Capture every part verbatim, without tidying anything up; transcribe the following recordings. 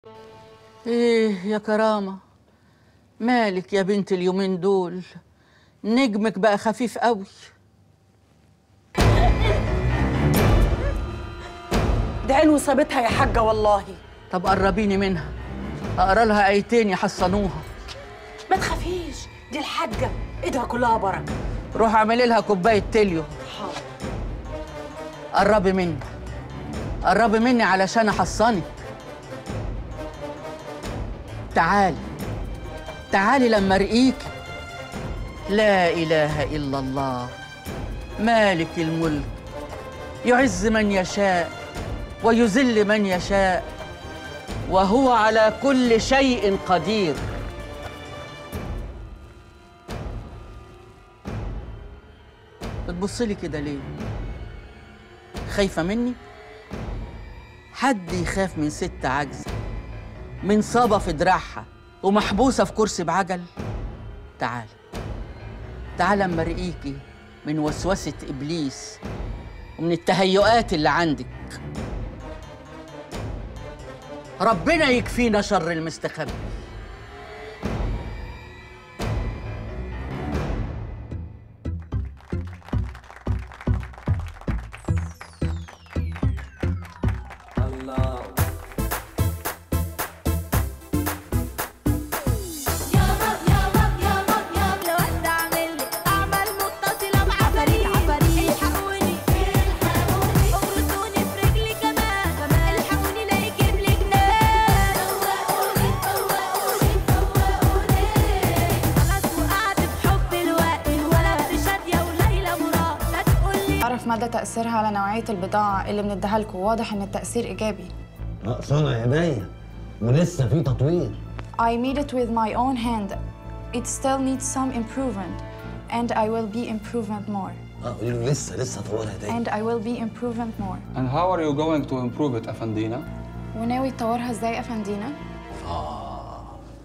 ايه يا كرامة، مالك يا بنت اليومين دول؟ نجمك بقى خفيف قوي. دي عين وصابتها يا حاجة والله. طب قربيني منها اقرا لها ايتين يحصنوها. ما تخافيش، دي الحاجة ايدها كلها بركة. روح اعملي لها كوباية تليو. حاضر. قربي مني قربي مني علشان احصنك. تعالي تعالي لما ارقيكي. لا اله الا الله، مالك الملك، يعز من يشاء ويذل من يشاء، وهو على كل شيء قدير. بتبصلي كده ليه؟ خايفة مني؟ حد يخاف من ست عجزة من صابة في دراعها ومحبوسة في كرسي بعجل؟ تعالي تعالي اما ارقيكي من وسوسة إبليس ومن التهيؤات اللي عندك. ربنا يكفينا شر المستخبي. أعرف مدى تأثيرها على نوعية البضاعة اللي بنديها لكم. واضح إن التأثير إيجابي. ناقصانا عينيا ولسه في تطوير. I made it with my own hand. It still needs some improvement and I will be improvement more. اه قولي له لسه لسه طورها تاني. And I will be improvement more. And how are you going to improve it أفندينا؟ وناوي تطورها إزاي أفندينا؟ آه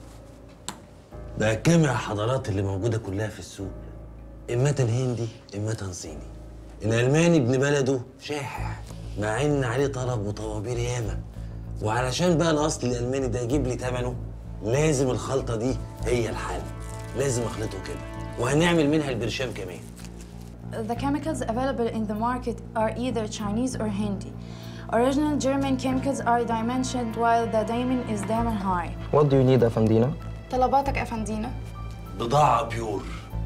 ده كام الحضارات اللي موجودة كلها في السوق، إما هندي إما صيني. الألماني ابن بلده شاحح مع إن عليه طلب وطوابير ياما، وعلشان بقى الأصل الألماني ده يجيب لي ثمنه لازم الخلطة دي هي الحل، لازم أخلطه كده، وهنعمل منها البرشام كمان. The chemicals available in the market are either Chinese or Hindi. Original German chemicals are dimensioned while the diamond is diamond high. What do you need أفندينا؟ طلباتك أفندينا؟ بضاعة بيور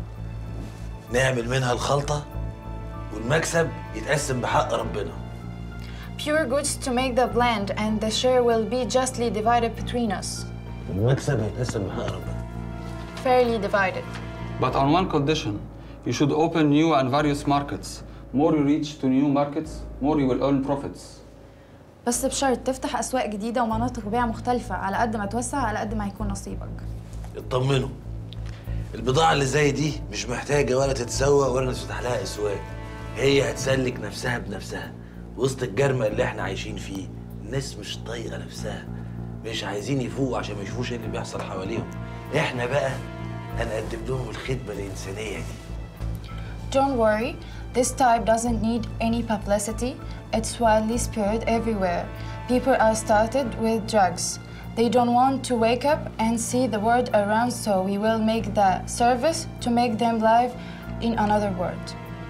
نعمل منها الخلطة والمكسب يتقسم بحق ربنا. Pure goods to make the blend and the share will be justly divided between us. المكسب يتقسم بحق ربنا. Fairly divided. But on one condition, you should open new and various markets. More you reach to new markets, more you will earn profits. بس بشرط تفتح أسواق جديدة ومناطق بيع مختلفة. على قد ما توسع على قد ما هيكون نصيبك. اطمنوا، البضاعة اللي زي دي مش محتاجة ولا تتسوق ولا نفتح لها أسواق، هي هتسلك نفسها بنفسها وسط الجرمة اللي احنا عايشين فيه. الناس مش طايقة نفسها، مش عايزين يفوقوا عشان ما يشوفوش ايه اللي بيحصل حواليهم. احنا بقى هنقدم لهم الخدمة الإنسانية دي. Don't worry, this type doesn't need any publicity. It's widely spread everywhere. People are started with drugs. They don't want to wake up and see the word around, so we will make the service to make them live in another world.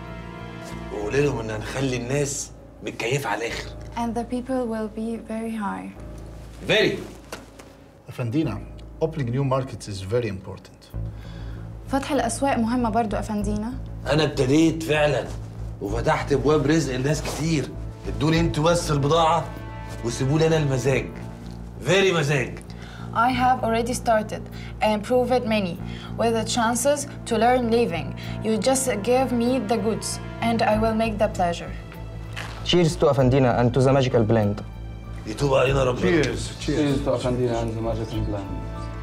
وقولي لهم إن هنخلي الناس متكيفة على الآخر. And the people will be very high. Very. أفندينا, opening new markets is very important. فتح الأسواق مهمة برضو أفندينا. أنا ابتديت فعلاً وفتحت أبواب رزق لناس كتير. ادوني انتوا بس البضاعة وسيبوا لي أنا المزاج. Very مزاج. I have already started and proved many with the chances to learn living. You just give me the goods and I will make the pleasure. Cheers to أفندينا and to the magical blend. يتوب علينا ربنا. Cheers. Cheers to أفندينا and the magical blend.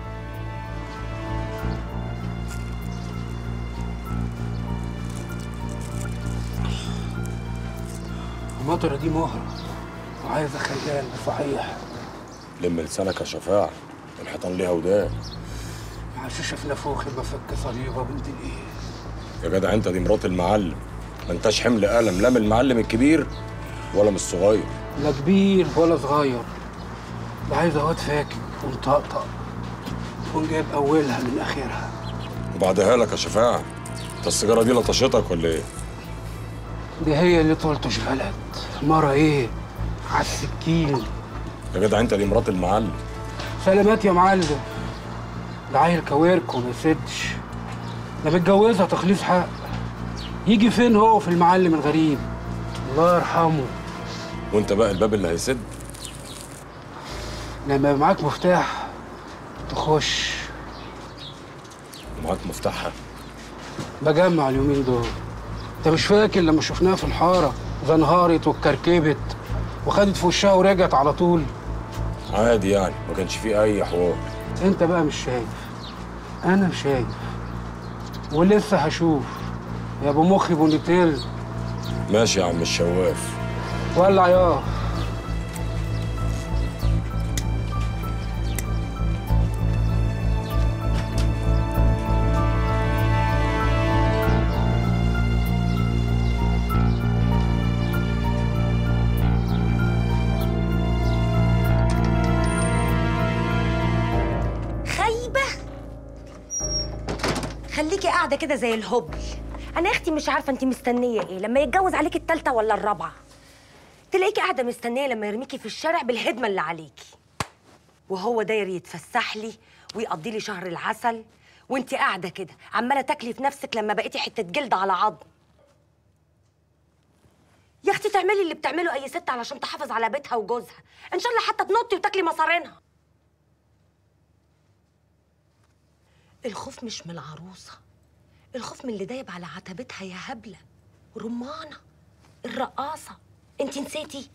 المطرة دي مهرة وعايزة خيال صحيح. لم لسانك يا شفاعة، الحيطان ليها ودان. معششة في نافوخي بفك صليبة بنت الايه. يا جدع انت دي مرات المعلم، ما انتش حمل قلم لا من المعلم الكبير ولا من الصغير. لا كبير ولا صغير، ده عايزه واد فاكك ومطقطق تكون جايب اولها من اخرها. وبعدها لك يا شفاعة، انت السيجارة دي لطشتك ولا ايه؟ دي هي اللي تلطش بلد. مرة ايه؟ على السكين. يا جدع انت دي مرات المعلم. سلامات يا معلم. ده عيل كويركو ما يسدش. ده متجوزها تخليص حق. يجي فين هو في المعلم الغريب؟ الله يرحمه. وانت بقى الباب اللي هيسد؟ لما يبقى معاك مفتاح تخش. ومعاك مفتاحها؟ بجمع اليومين دول. انت مش فاكر لما شفناها في الحاره زنهارت واتكركبت وخدت في وشها ورجعت على طول؟ عادي يعني، ما كانش فيه اي حوار. انت بقى مش شايف، انا شايف ولسه هشوف يا ابو مخي بونيتيل. ماشي يا عم الشواف. ولع ياه. خليكي قاعده كده زي الهبل. انا يا اختي مش عارفه انت مستنيه ايه لما يتجوز عليكي التالتة ولا الرابعه. تلاقيكي قاعده مستنيه لما يرميكي في الشارع بالهدمه اللي عليكي، وهو داير يتفسح لي ويقضي لي شهر العسل، وانت قاعده كده عماله تاكلي في نفسك لما بقيتي حته جلد على عظم. يا اختي تعملي اللي بتعمله اي ست علشان تحافظ على بيتها وجوزها، ان شاء الله حتى تنطي وتاكلي مصارينها. الخوف مش من العروسة، الخوف من اللي دايب على عتبتها يا هبلة. رمانة الرقاصة، انت نسيتي؟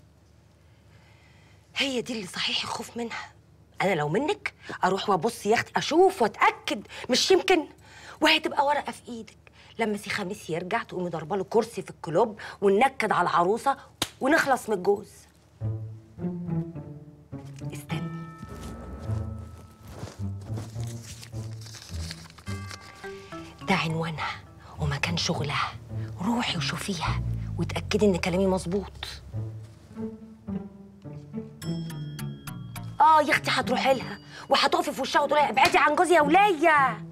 هي دي اللي صحيح الخوف منها. انا لو منك اروح وابص يا اختي اشوف واتاكد، مش يمكن وهي تبقى ورقه في ايدك لما سي خميس يرجع تقومي ضربه له كرسي في الكلوب وننكد على العروسه ونخلص من الجوز. استني. ده عنوانها ومكان شغلها، روحي وشوفيها وتأكدي ان كلامي مظبوط. اه يا اختي هتروحي لها وهتقفي في وشها وتقولي لها ابعدي عن جوزي يا ولية.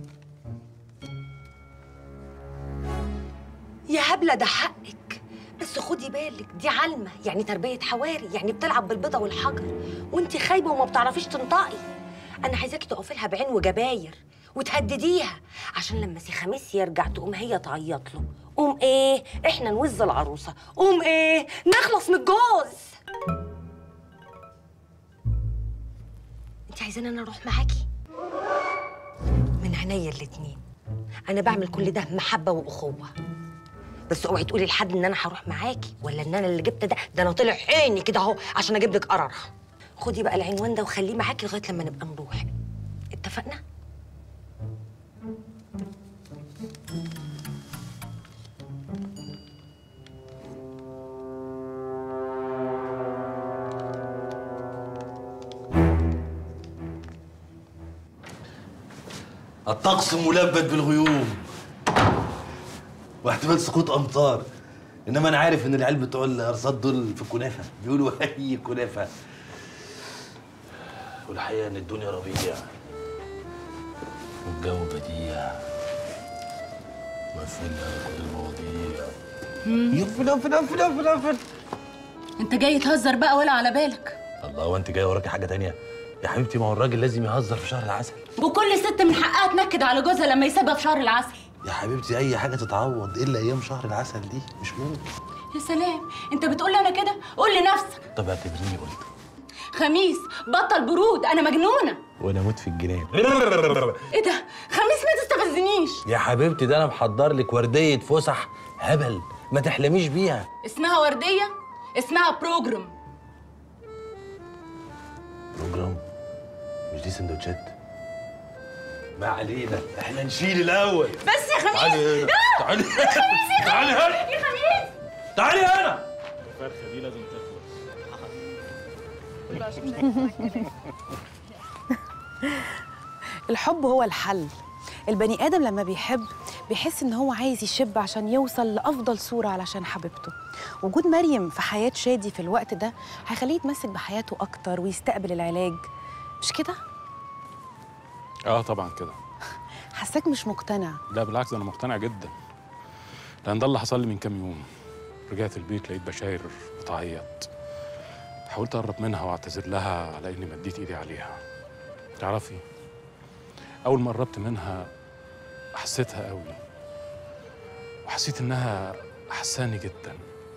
يا هبلة ده حقك، بس خدي بالك دي علمة، يعني تربية حواري، يعني بتلعب بالبيضة والحجر وانت خايبة وما بتعرفيش تنطقي. انا عايزاكي تقفي لها بعين وجباير وتهدديها عشان لما سي خميس يرجع تقوم هي تعيط له. قوم ايه؟ احنا نوز العروسه. قوم ايه؟ نخلص من الجوز. انت عايزاني انا اروح معاكي؟ من عينيا الاتنين. انا بعمل كل ده محبه واخوه، بس اوعي تقولي لحد ان انا هروح معاكي ولا ان انا اللي جبت ده. ده انا طلع عيني كده اهو عشان اجيب لك قرارها. خدي بقى العنوان ده وخليه معاكي لغايه لما نبقى نروح. اتفقنا؟ الطقس ملبد بالغيوم واحتمال سقوط امطار، انما انا عارف ان العيال بتوع الارصاد دول في الكنافه بيقولوا هي كنافه. والحقيقه ان الدنيا ربيع والجو بديع وقفلها كل المواضيع. يقفل قفل قفل قفل قفل. انت جاي تهزر بقى ولا على بالك؟ الله، وانت جاي وراكي حاجه تانية يا حبيبتي؟ ما هو الراجل لازم يهزر في شهر العسل، وكل ست من حقها تنكد على جوزها لما يسيبها في شهر العسل. يا حبيبتي اي حاجه تتعوض الا ايام شهر العسل دي، مش ممكن. يا سلام، انت بتقول لي انا كده؟ قول لنفسك. طب اعتبريني قلت. خميس بطل برود، انا مجنونه وانا اموت في الجنان. ايه ده؟ خميس ما تستفزنيش يا حبيبتي، ده انا محضر لك ورديه فسح هبل ما تحلميش بيها. اسمها ورديه؟ اسمها بروجرام. بروجرام؟ مش دي سندوتشات؟ ما علينا، احنا نشيل الاول. بس يا خميس. تعالي هنا. تعالي يا خميس يا تعالي خميس هنا. يا خميس تعالي هنا. الفرخه دي لازم تخلص. الحب هو الحل. البني آدم لما بيحب بيحس إن هو عايز يشب عشان يوصل لأفضل صورة علشان حبيبته. وجود مريم في حياة شادي في الوقت ده هيخليه يتمسك بحياته أكتر ويستقبل العلاج، مش كده؟ اه طبعا كده. حساك مش مقتنع. لا بالعكس، انا مقتنع جدا، لان ده اللي حصل لي من كام يوم. رجعت البيت لقيت بشاير بتعيط. حاولت اقرب منها واعتذر لها على اني مديت ايدي عليها. تعرفي، اول ما قربت منها حسيتها قوي، وحسيت انها حساني جدا.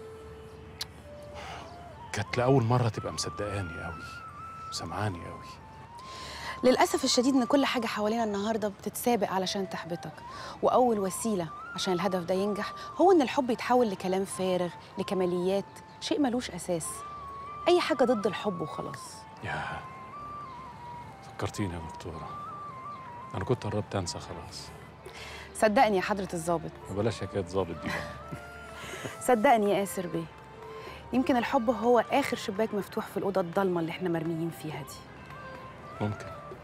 كانت لاول مره تبقى مصدقاني قوي، سمعاني قوي. للأسف الشديد إن كل حاجة حوالينا النهاردة بتتسابق علشان تحبطك، وأول وسيلة عشان الهدف ده ينجح هو إن الحب يتحول لكلام فارغ، لكماليات، شيء ملوش أساس، أي حاجة ضد الحب وخلاص. يا فكرتيني يا دكتورة، أنا كنت قربت أنسى خلاص. صدقني يا حضرة الضابط. بلاش حكاية ظابط دي بقى. صدقني يا آسر بيه، يمكن الحب هو آخر شباك مفتوح في الأوضة الضلمة اللي إحنا مرميين فيها دي. ممكن.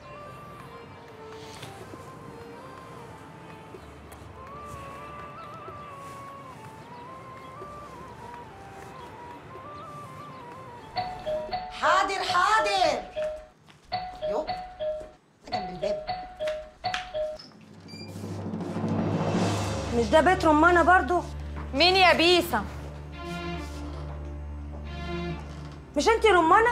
حاضر حاضر. يو جنب الباب. مش ده بيت رمانة برضو؟ مين يا بيسة؟ مش انتي رمانة؟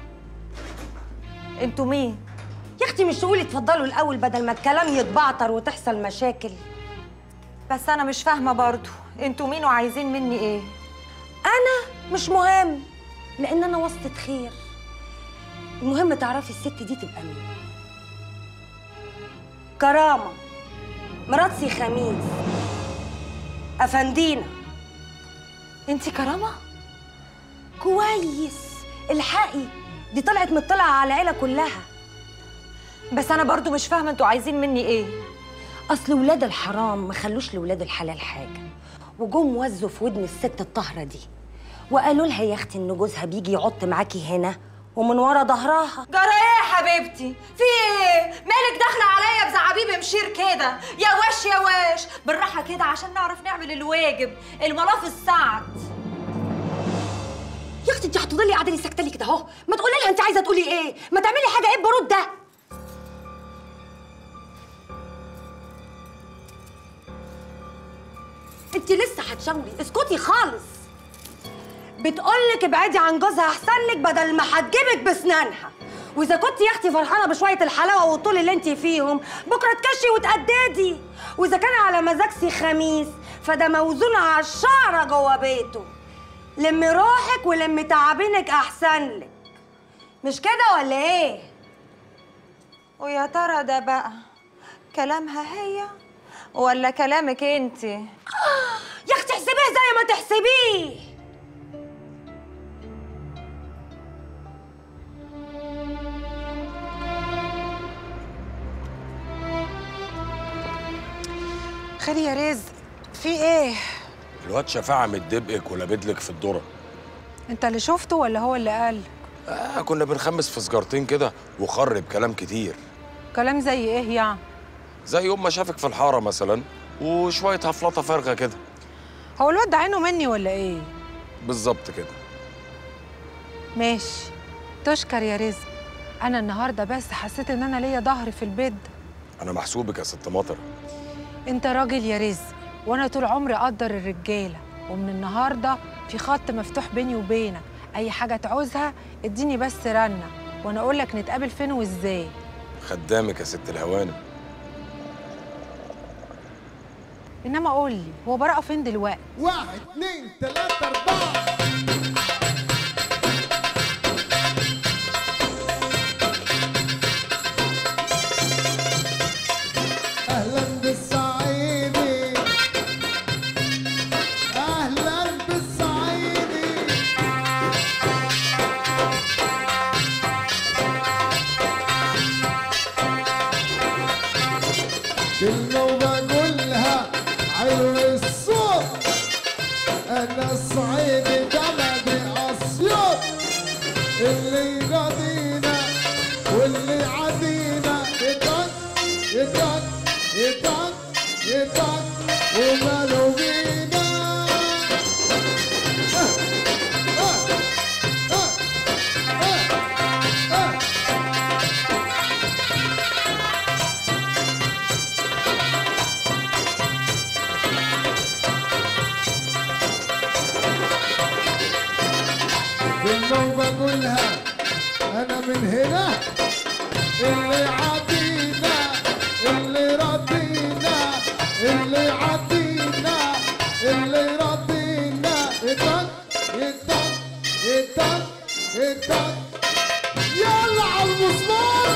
انتوا مين؟ يا اختي مش تقولي اتفضلوا الاول بدل ما الكلام يتبعتر وتحصل مشاكل. بس انا مش فاهمة برضو، انتوا مين وعايزين مني ايه؟ انا مش مهم، لان انا واسطة خير. المهم تعرفي الست دي تبقى مين. كرامة مرات سي خميس افندينا. انتي كرامة؟ كويس، الحقي دي طلعت مطلعة على العيلة كلها. بس انا برضو مش فاهمة انتوا عايزين مني ايه؟ اصل ولاد الحرام ما خلوش لولاد الحلال حاجة، وجم وزوا في ودن الست الطاهرة دي وقالوا لها يا اختي ان جوزها بيجي يعط معاكي هنا ومن ورا ظهرها. جرى ايه يا حبيبتي؟ في ايه؟ مالك داخله عليا بزعابيب مشير كده؟ يا وش يا وش، بالراحه كده عشان نعرف نعمل الواجب، الملاف السعد. يا اختي انت هتفضلي قاعده لي ساكته لي كده اهو، ما تقولي لها انت عايزه تقولي ايه، ما تعملي حاجه. ايه البرود ده؟ انت لسه هتشاوري؟ اسكتي خالص. بتقولك ابعدي عن جوزها احسن لك بدل ما هتجيبك بسنانها. واذا كنت يا اختي فرحانه بشويه الحلاوه والطول اللي انت فيهم، بكره تكشي وتقددي. واذا كان على مزاج سي خميس فده موزون على الشعره جوه بيته. لمي روحك ولمي تعابينك احسن لك، مش كده ولا ايه؟ ويا ترى ده بقى كلامها هي ولا كلامك انت؟ آه يا اختي احسبيه زي ما تحسبيه. خير يا رزق، في ايه؟ الواد شفاعة متدبقك ولابدلك في الذرة. انت اللي شفته ولا هو اللي قال؟ آه كنا بنخمس في سجارتين كده وخرب كلام كتير. كلام زي ايه يعني؟ زي يوم ما شافك في الحارة مثلا وشوية هفلطة فارغة كده. هو الواد ده عينه مني ولا ايه؟ بالظبط كده. ماشي، تشكر يا رزق. انا النهارده بس حسيت ان انا ليا ظهر في البيت. أنا محسوبك يا ست مطر. انت راجل يا رزق، وانا طول عمري اقدر الرجاله، ومن النهارده في خط مفتوح بيني وبينك. اي حاجه تعوزها اديني بس رنه وانا اقول لك نتقابل فين وازاي. خدامك يا ست الهوانم. انما قول لي، هو براءه فين دلوقتي؟ واحد اتنين تلاته اربعه. اهلا بالصعيدي، اهلا بالصعيدي. كلمة وبقولها حلو الصوت، انا الصعيدي بلدي اسيوط. اللي يراضينا واللي عادينا يدق يدق يدق يطق وماله بينا. كلمة وبقولها أنا من هنا، اللي عدينا اللي ردينا اللي عدينا اللي ردينا. يطق يطق يطق يطق يلا على المسمار.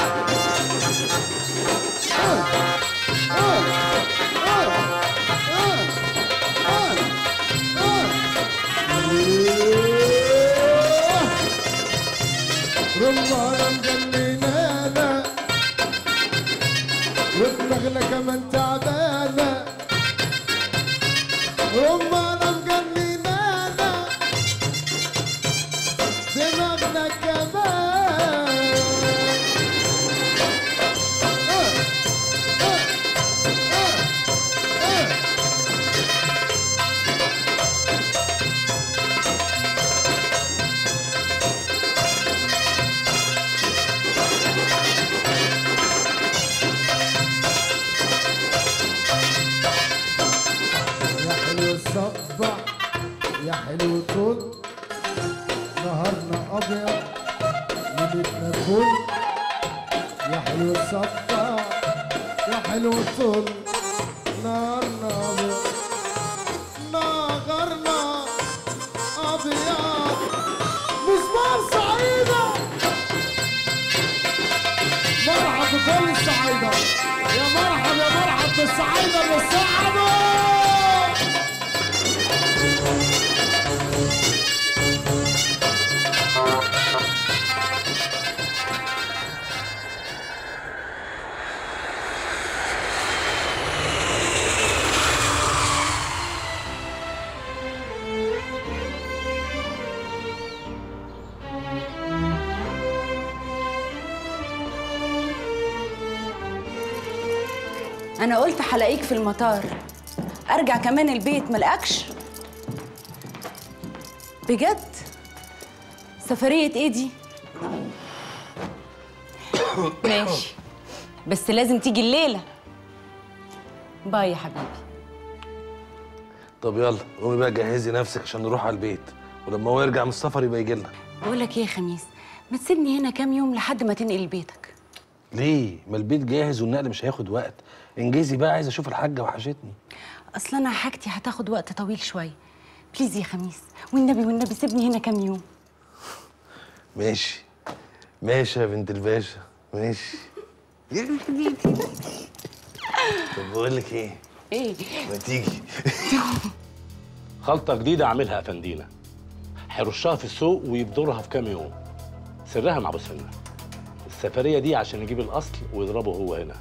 آه آه آه آه آه آه. رمانة مجننانا ودماغنا كمان تعبانة. رمانة مجننانا دماغنا كمان. آه آه آه آه. صبح يا حلو طول نهارنا ابيض ليلتنا فل. يا حلو صبح يا حلو طول نهارنا ابيض نهارنا ابيض. مسمار سعيده مرحبا بكل السعيده. يا مرحبا يا مرحبا بالسعيده اللي سعدوا. أنا قلت هلاقيك في المطار، أرجع كمان البيت ملقكش؟ بجد؟ سفرية إيه دي؟ ماشي، بس لازم تيجي الليلة. باي يا حبيبي. طب يلا قومي بقى جهزي نفسك عشان نروح على البيت، ولما هو يرجع من السفر يبقى يجي لنا. بقول لك إيه يا خميس، ما تسيبني هنا كام يوم لحد ما تنقل بيتك. ليه؟ ما البيت جاهز والنقل مش هياخد وقت. انجزي بقى، عايز اشوف الحاجه وحشتني. اصل انا حاجتي هتاخد وقت طويل شويه. بليز يا خميس، والنبي والنبي سيبني هنا كام يوم. ماشي ماشي يا بنت الباشا، ماشي. طب بقول لك ايه؟ ايه؟ ما تيجي. خلطه جديده عاملها افندينا، هيرشها في السوق ويبدرها في كام يوم. سرها مع ابو سنه. السفريه دي عشان يجيب الاصل ويضربه هو هنا.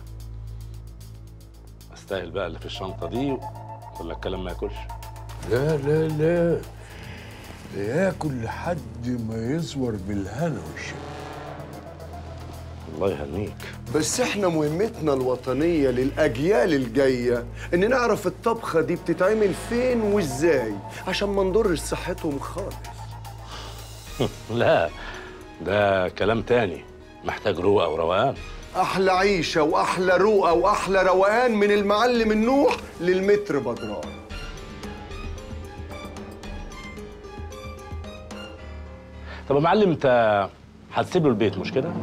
استاهل بقى اللي في الشنطه دي ولا الكلام ما ياكلش؟ لا لا لا، ياكل لحد ما يصور بالهنا والشفا. الله يهنيك. بس احنا مهمتنا الوطنية للأجيال الجاية إن نعرف الطبخة دي بتتعمل فين وإزاي عشان ما نضرش صحتهم خالص. لا، ده كلام تاني محتاج روقة وروقان. أحلى عيشة وأحلى روقة وأحلى روقان من المعلم النوح للمتر بدران. طب يا معلم، انت هتسيب له البيت مش كده؟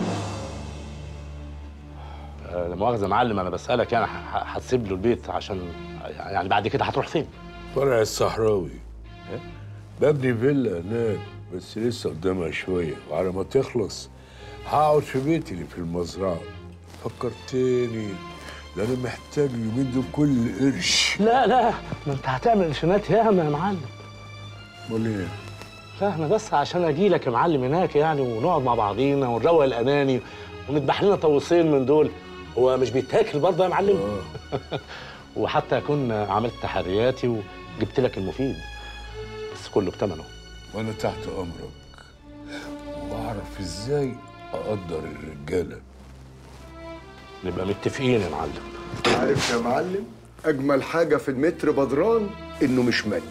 آه، لا مؤاخذة يا معلم، أنا بسألك يعني هتسيب له البيت عشان يعني بعد كده هتروح فين؟ فرع الصحراوي. إيه؟ ببني فيلا هناك بس لسه قدامها شوية، وعلى ما تخلص هقعد في بيتي اللي في المزرعة. فكرتني، ده أنا محتاج اليومين دول كل قرش. لا لا، ما أنت هتعمل قرشينات ياما يا معلم. أمال إيه؟ لا أنا بس عشان أجي لك يا معلم هناك يعني، ونقعد مع بعضينا ونروق الأناني ونذبح لنا طاووسين من دول. هو مش بيتاكل برضه يا معلم؟ آه. وحتى أكون عملت تحرياتي وجبت لك المفيد، بس كله بثمنه. وأنا تحت أمرك، وأعرف إزاي أقدر الرجالة. نبقى متفقين يا معلم. عارف يا معلم، اجمل حاجه في المتر بدران انه مش مادي.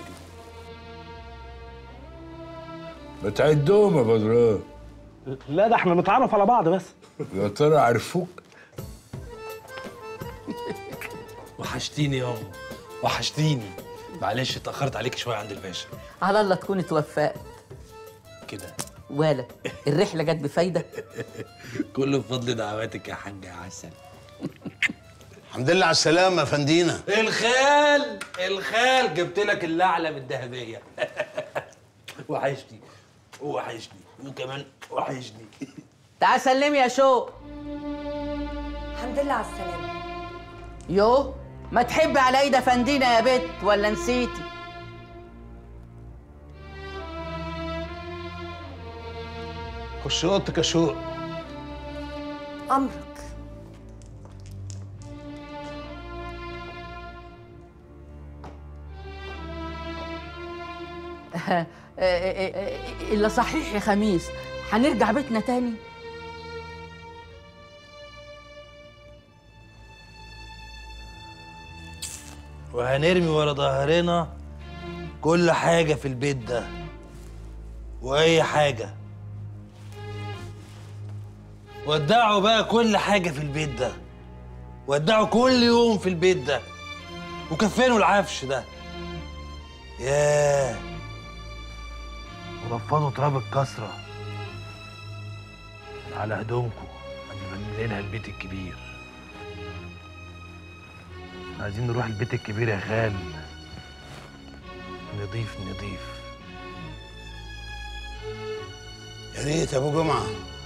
بتعدهم يا بدران؟ لا ده احنا نتعرف على بعض بس. يا ترى عرفوك؟ وحشتيني يابا، وحشتيني. معلش اتأخرت عليك شوية عند الباشا. على الله تكون اتوفقت كده ولا الرحله جت بفايده. كله بفضل دعواتك يا حاج عسل. الحمد لله على السلامة يا فندينا. الخال الخال جبت لك الأعلم الذهبية. وحشني وحشني وكمان وحشني. تعال سلمي يا شو. الحمد لله على السلامه. يو ما تحبي على ايد فندينا يا بت ولا نسيتي؟ خش اوضتك يا شوق. امرك. الا صحيح يا خميس، هنرجع بيتنا تاني؟ وهنرمي ورا ظهرنا كل حاجة في البيت ده وأي حاجة. ودعوا بقى كل حاجة في البيت ده، ودعوا كل يوم في البيت ده، وكفنوا العفش ده. ياه، ورفضوا تراب الكسرة على هدومكم. هنبني لنا البيت الكبير. عايزين نروح البيت الكبير يا خال، نضيف نضيف. يا ريت يا ابو جمعه.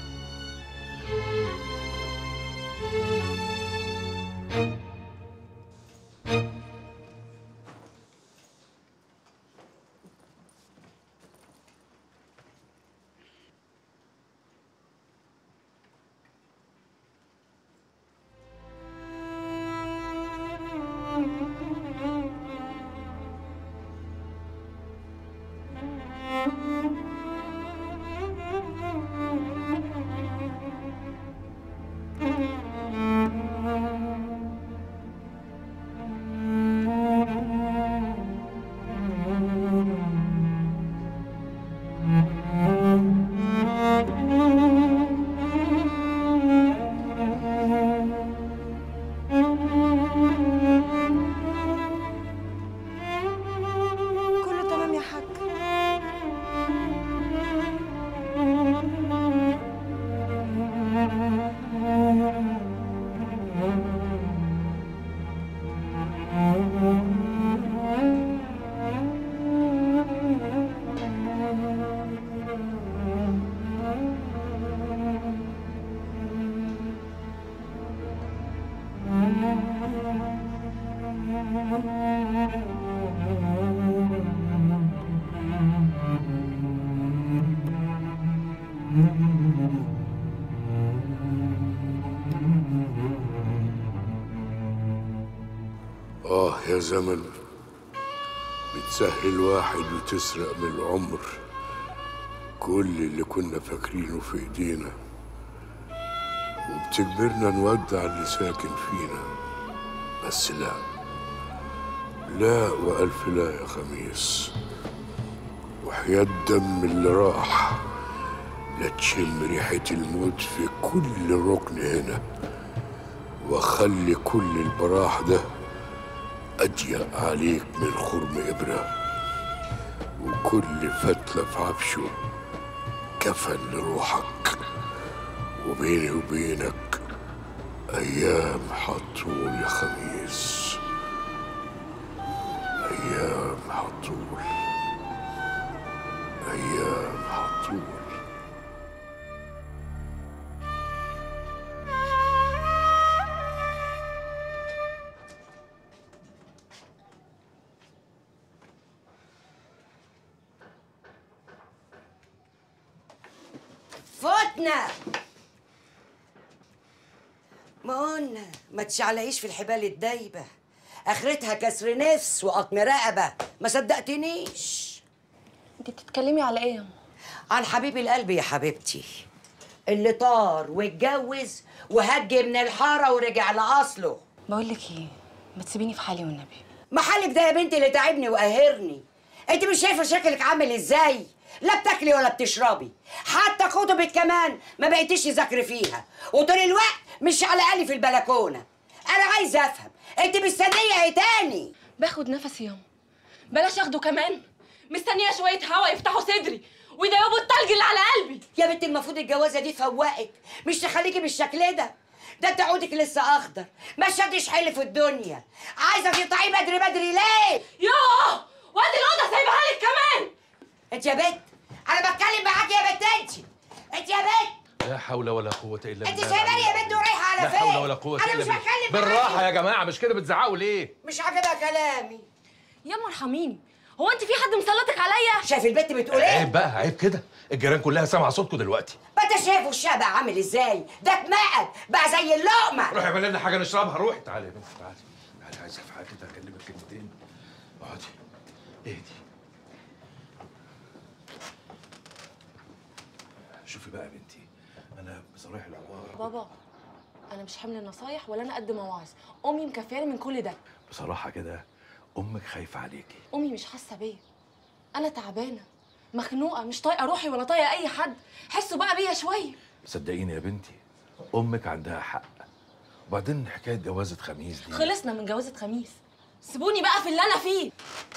آه يا زمن، بتسهل واحد وتسرق من العمر كل اللي كنا فاكرينه في ايدينا، وبتجبرنا نودع اللي ساكن فينا. بس لا لا وألف لا يا خميس، وحياة الدم اللي راح لا تشم ريحة الموت في كل ركن هنا، وخلي كل البراح ده أضيق عليك من خرم إبرة، وكل فتلة في عفشه كفن لروحك، وبيني وبينك أيام هتطول يا خميس، أيام هتطول، أيام هتطول. فوتنا. ما قلنا ما تشعلقيش في الحبال الدايبه، اخرتها كسر نفس وقطم رقبه. ما صدقتنيش. انت بتتكلمي على ايه؟ عن حبيب القلب يا حبيبتي. اللي طار واتجوز وهج من الحاره ورجع لاصله. بقول لك ايه، ما تسيبيني في حالي والنبي. محلك ده يا بنتي اللي تعبني وقاهرني. انت مش شايفه شكلك عامل ازاي؟ لا بتاكلي ولا بتشربي، حتى كتبك كمان ما بقيتيش تذاكري فيها، وطول الوقت مش على الاقل في البلكونه. انا عايزه افهم انت مستنيه ايه تاني؟ باخد نفسي ياما، بلاش اخده كمان. مستنيه شويه هوا يفتحوا صدري ويدوبوا التلج اللي على قلبي. يا بنتي المفروض الجوازه دي تفوقك، مش تخليكي بالشكل ده. ده انت عودك لسه اخضر، ما شدش حيل في الدنيا. عايزه تقطعيه بدري بدري ليه؟ يوه، وادي الاوضه سايبها لك كمان. انت يا بنت، انا بتكلم معاكي يا بنت. انت انت يا بنت، لا حول ولا قوة إلا بالله. انت سايباني يا بنت ورايحه على فين؟ لا حول ولا قوة انا إلا مش بالله. بتكلم بالراحة يا جماعة، مش كده بتزعقوا ليه؟ مش عاجبها كلامي. ياما ارحميني، هو انت في حد مسلطك عليا؟ شايف البنت بتقول ايه؟ عيب بقى، عيب كده، الجيران كلها سامعة صوتكم دلوقتي. ما انت شايفه الشقه بقى عامل ازاي؟ ده اتنقل بقى زي اللقمه. روحي اعملي لنا حاجة نشربها، روحي. تعالي يا بنت، تعالي تعالي، عايزة في حاجة كده أكلمك كلمتين. اقعدي اهدي. شوفي بقى يا بنتي، أنا بصراحة العبارة بابا، انا مش حامل النصايح ولا انا قد مواعظ. امي مكفياني من كل ده. بصراحة كده أمك خايفة عليكي. امي مش حاسه بيا، انا تعبانه مخنوقه، مش طايقه روحي ولا طايقه اي حد. حسوا بقى بيا شويه. صدقيني يا بنتي، أمك عندها حق. وبعدين حكاية جوازة خميس دي، خلصنا من جوازة خميس، سيبوني بقى في اللي انا فيه.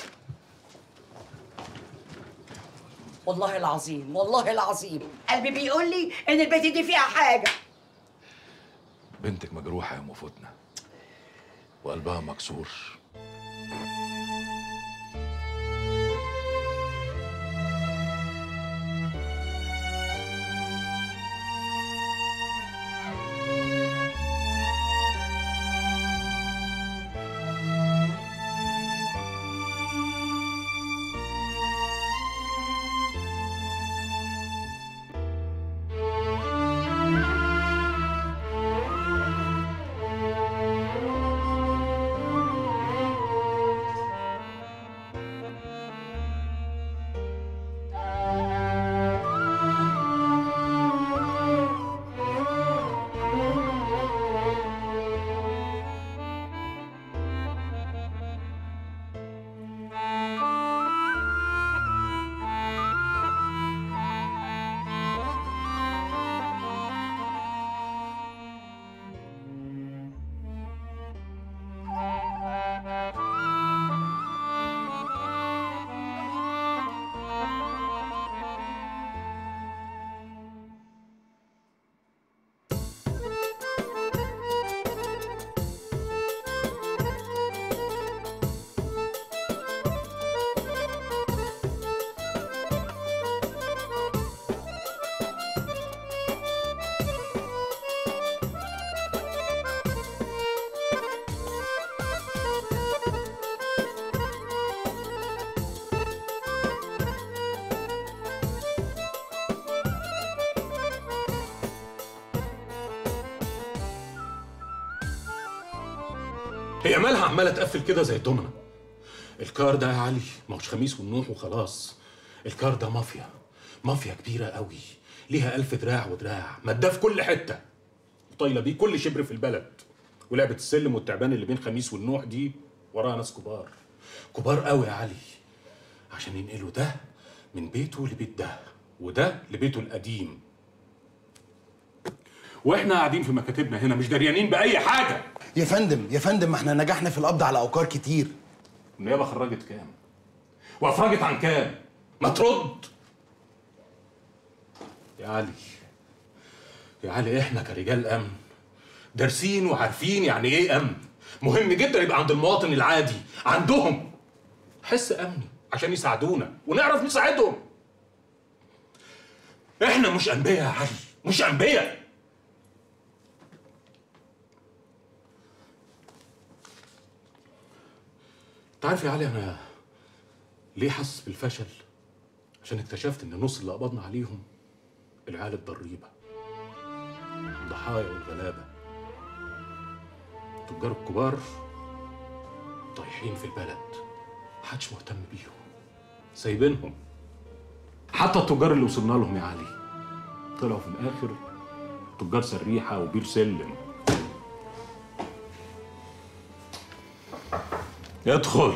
والله العظيم والله العظيم قلبي بيقول لي ان البنت دي فيها حاجه. بنتك مجروحة يا ام فتنة، وقلبها مكسور. هي مالها عماله تقفل كده زي الدومنه؟ الكار ده يا علي ما هوش خميس ونوح وخلاص. الكار ده مافيا، مافيا كبيره قوي، ليها ألف دراع ودراع، ماداه في كل حته، وطايله بيه كل شبر في البلد. ولعبه السلم والتعبان اللي بين خميس والنوح دي وراها ناس كبار، كبار قوي يا علي، عشان ينقلوا ده من بيته لبيت ده، وده لبيته القديم. واحنا قاعدين في مكاتبنا هنا مش دريانين باي حاجه. يا فندم يا فندم، ما احنا نجحنا في القبض على اوقار كتير. النيابه خرجت كام؟ وافرجت عن كام؟ ما ترد يا علي. يا علي احنا كرجال امن دارسين وعارفين يعني ايه امن. مهم جدا يبقى عند المواطن العادي عندهم حس امني عشان يساعدونا ونعرف نساعدهم. احنا مش انبياء يا علي، مش انبياء. تعرف يا علي انا ليه حاسس بالفشل؟ عشان اكتشفت ان نص اللي قبضنا عليهم العيال الضريبه، الضحايا والغلابه، التجار الكبار طايحين في البلد، محدش مهتم بيهم، سايبينهم. حتى التجار اللي وصلنا لهم يا علي طلعوا في الاخر تجار سريحه وبير سلم. يدخل.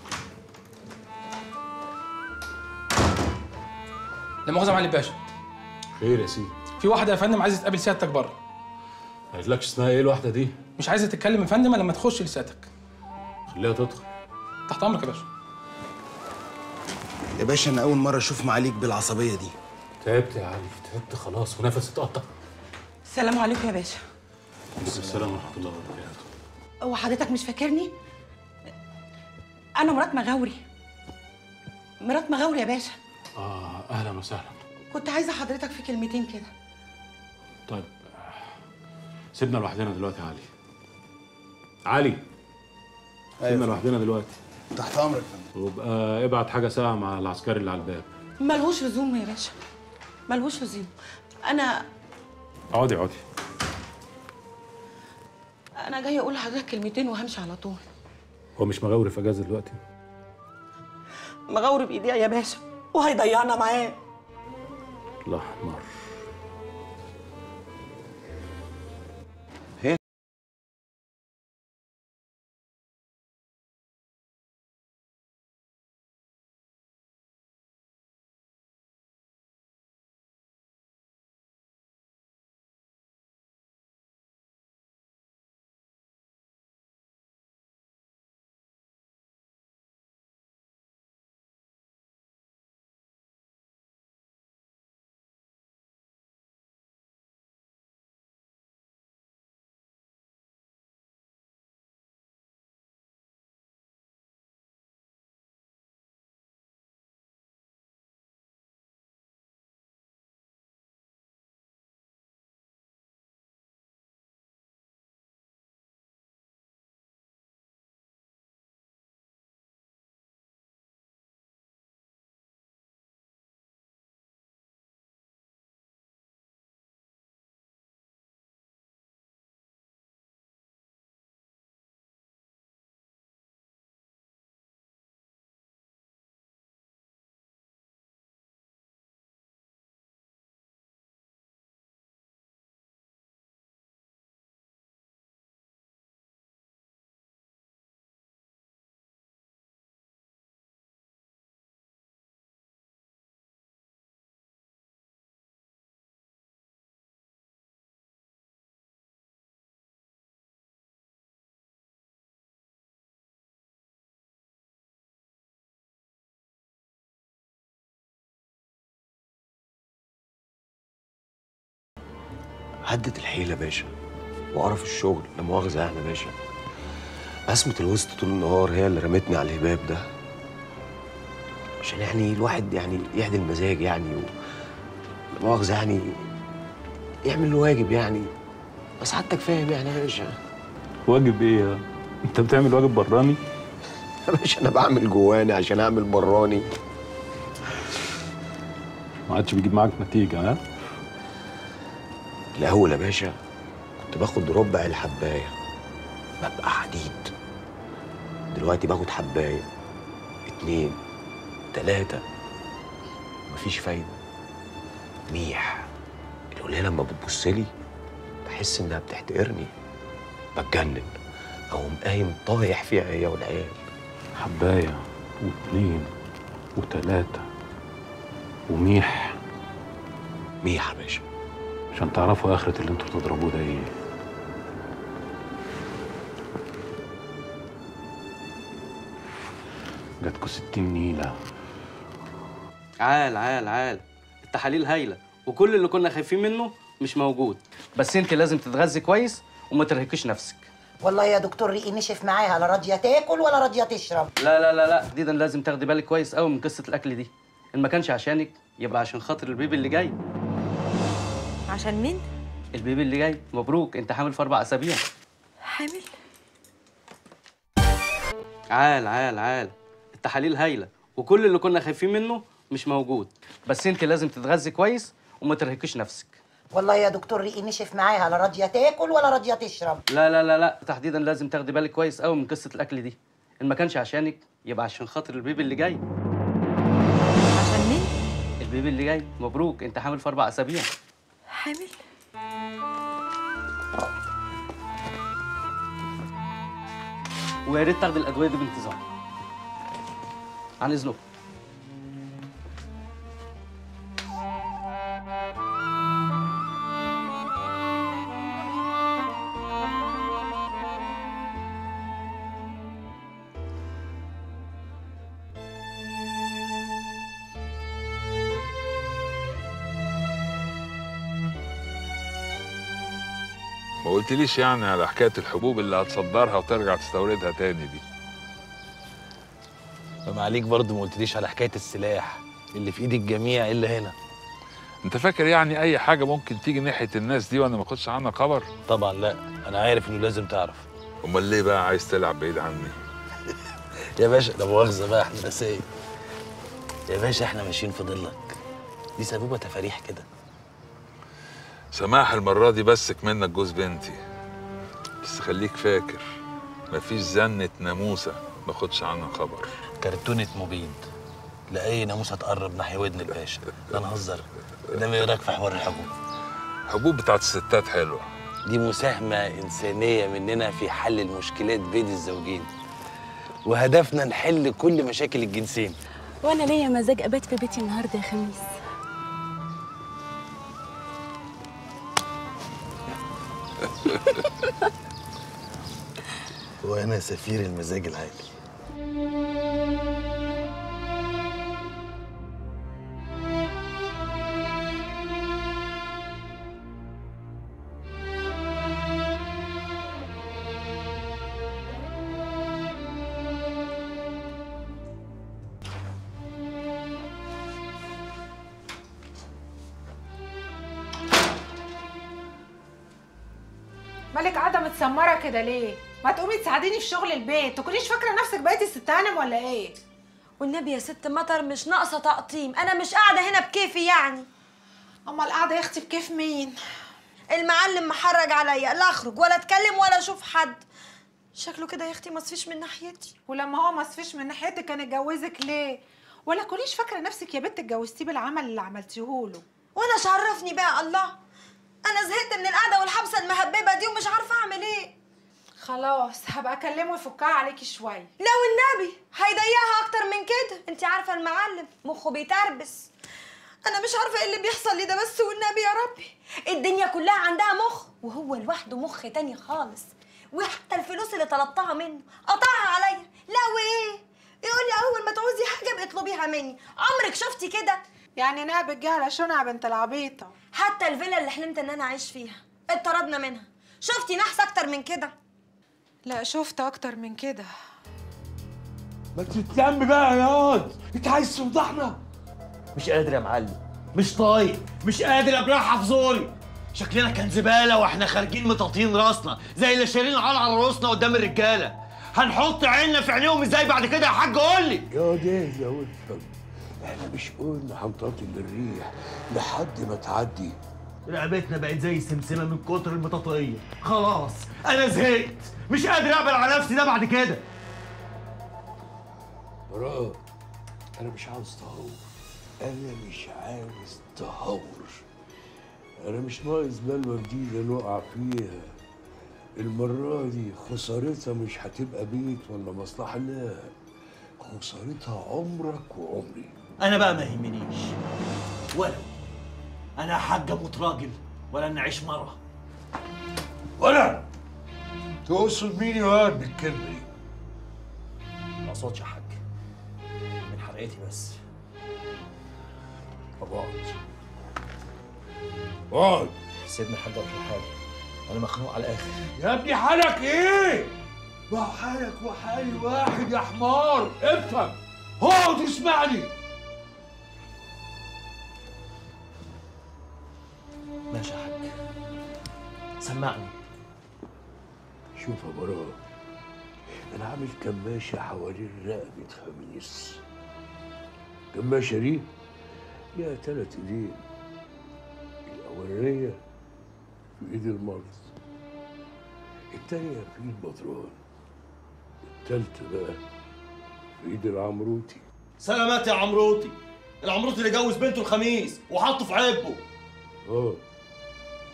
لا مؤاخذة يا معلم باشا. خير يا سيدي. في واحدة يا فندم عايزة تقابل سيادتك بره. ما قالتلكش اسمها ايه الواحدة دي؟ مش عايزة تتكلم يا فندم لما تخش لسيادتك. خليها تدخل. تحت أمرك يا باشا. يا باشا انا اول مره اشوف معاليك بالعصبيه دي. تعبت يا علي، تعبت خلاص ونفسي اتقطع. السلام عليكم يا باشا. السلام ورحمه الله وبركاته. هو حضرتك مش فاكرني؟ انا مرات مغاوري. مرات مغاوري يا باشا. اه اهلا وسهلا. كنت عايزه حضرتك في كلمتين كده. طيب سيبنا لوحدنا دلوقتي يا علي. علي سيبنا لوحدنا دلوقتي. تحت امرك يا فندم. وابقى ابعت حاجه ساعه مع العسكري اللي على الباب. ملهوش لزوم يا باشا، ملهوش لزوم. انا اقعدي اقعدي. انا جايه اقول لحضرتك كلمتين وهمشي على طول. هو مش مغاوري في اجازه دلوقتي؟ مغاوري بايديها يا باشا وهيضيعنا معاه. الله حمار. هدت الحيلة يا باشا وقرف الشغل، لا مؤاخذة يعني يا باشا. أزمة الوسط طول النهار هي اللي رمتني على الهباب ده، عشان يعني الواحد يعني يعدل المزاج يعني و... لا مؤاخذة يعني يعمل الواجب يعني، بس حضرتك فاهم يعني يا باشا. واجب ايه يا؟ انت بتعمل واجب براني؟ يا باشا أنا بعمل جواني عشان أعمل براني. ما عادش بيجيب معاك نتيجة ها؟ الأول يا باشا كنت باخد ربع الحباية ببقى حديد، دلوقتي باخد حباية اتنين تلاتة مفيش فايدة. ميح القليلة لما بتبصلي بحس إنها بتحتقرني، بتجنن أقوم قايم طايح فيها هي والعيال. حباية واتنين وتلاتة وميح. ميح يا باشا عشان تعرفوا آخرة اللي انتوا بتضربوه ده ايه. جاتكوا ستين نيلة. عال عال عال، التحاليل هايلة وكل اللي كنا خايفين منه مش موجود، بس انت لازم تتغذي كويس وما ترهقيش نفسك. والله يا دكتور ريقي نشف معاها، لا راضيه تاكل ولا راضيه تشرب. لا لا لا لا، تحديدا لازم تاخدي بالك كويس قوي من قصة الأكل دي، إن ما كانش عشانك يبقى عشان خاطر البيبي اللي جاي. عشان مين؟ البيبي اللي جاي. مبروك، انت حامل في اربع اسابيع. حامل؟ عال عال عال، التحاليل هايله وكل اللي كنا خايفين منه مش موجود، بس انت لازم تتغذي كويس وما ترهقيش نفسك. والله يا دكتور ريقي نشف معاها، لا راضيه تاكل ولا راضيه تشرب. لا لا لا لا، تحديدا لازم تاخدي بالك كويس قوي من قصه الاكل دي، ان ما كانش عشانك يبقى عشان خاطر البيبي اللي جاي. عشان مين؟ البيبي اللي جاي. مبروك، انت حامل في اربع اسابيع. حامل؟ ويا ريت تاخدي الادويه دي بانتظام. عن اذنكم. ما قلتليش يعني على حكايه الحبوب اللي هتصدرها وترجع تستوردها تاني دي. فما عليك برضه ما قلتليش على حكايه السلاح اللي في ايد الجميع الا هنا. انت فاكر يعني اي حاجه ممكن تيجي ناحيه الناس دي وانا ما اخدش عنها خبر؟ طبعا لا، انا عارف انه لازم تعرف. امال ليه بقى عايز تلعب بعيد عني؟ يا باشا ده مؤاخذه بقى، احنا نسايب. يا باشا احنا ماشيين في ضلك، دي سبوبه تفاريح كده. سماح المره دي بسك منك جوز بنتي، بس خليك فاكر مفيش زنة ناموسه ما اخدش عنها خبر. كرتونه مبيد، لا اي ناموسه تقرب ناحيه ودن الباشا. ده انا هزر، انما ايه رايك في حوار الحبوب؟ الحبوب بتاعت الستات حلوه، دي مساهمه انسانيه مننا في حل المشكلات بين الزوجين، وهدفنا نحل كل مشاكل الجنسين. وانا ليا مزاج ابات في بيتي النهارده يا خميس. وانا سفير المزاج العالي. مالك قاعده متسمره كده ليه؟ ما تقومي تساعديني في شغل البيت، تكونيش فاكره نفسك بقيتي ست هانم ولا ايه؟ والنبي يا ست مطر مش ناقصه تقطيم، انا مش قاعده هنا بكيفي يعني. امال قاعده يا اختي بكيف مين؟ المعلم محرج عليا، لا اخرج ولا اتكلم ولا اشوف حد. شكله كده يا اختي مصفيش من ناحيتي. ولما هو مصفيش من ناحيتك كان اتجوزك ليه؟ ولا كونيش فاكره نفسك يا بنت اتجوزتيه بالعمل اللي عملتيهوله. وانا شرفني بقى الله، انا زهقت من القعده والحبسه المهببه دي ومش عارفه اعمل ايه. خلاص هبقى اكلمه يفكها عليكي شويه. لا والنبي هيضيقها اكتر من كده، انت عارفه المعلم مخه بيتربس. انا مش عارفه ايه اللي بيحصل لي ده، بس والنبي يا ربي الدنيا كلها عندها مخ وهو لوحده مخ تاني خالص. وحتى الفلوس اللي طلبتها منه قطعها عليا. لا وايه يقول لي اول ما تعوزي حاجه ابقي اطلبيها مني. عمرك شفتي كده؟ يعني نقب الجهله شنع يا بنت العبيطه. حتى الفيلا اللي حلمت ان انا اعيش فيها اتطردنا منها. شفتي نحس اكتر من كده؟ لا شفت اكتر من كده. ما تتلم بقى يا واد، انت عايز تفضحنا؟ مش قادر يا معلم، مش طايق، مش قادر ابلعها في زوري. شكلنا كان زباله واحنا خارجين مطاطين راسنا زي اللي شايلين على على راسنا قدام الرجاله. هنحط عيننا في عينيهم ازاي بعد كده يا حاج؟ قول لي. يا واد اهدى وافهم، احنا مش قلنا هنطاطي الريح لحد ما تعدي؟ رقبتنا بقت زي السمسمه من كتر المطاطيه. خلاص انا زهقت، مش قادر اقبل على نفسي ده بعد كده. براء، انا مش عاوز تهور، انا مش عاوز تهور. انا مش ناقص بلوه جديده نقع فيها. المره دي خسارتها مش هتبقى بيت ولا مصلحه، لا، خسارتها عمرك وعمري. انا بقى ما يهمنيش، ولو انا حاج اموت راجل ولا نعيش مره. ولا تقصد مين يا واد بالكلمه دي؟ ما اقصدش يا حاج، من حرقتي بس. طب اقعد اقعد. سيبني حاج في حالي، انا مخنوق على الاخر. يا ابني حالك ايه؟ ما هو حالك وحالي واحد يا حمار، افهم. اقعد اسمعني. ماشي يا حاج، سمعني. شوف يا براء، انا عامل كماشه حوالين رقبه خميس. الكماشه دي ليها تلات ايدين، الاولانيه في ايد المرض، التانيه في ايد بدران، التالته بقى في ايد العمروتي. سلامات يا عمروتي، العمروتي اللي جوز بنته الخميس وحطه في عبه. اه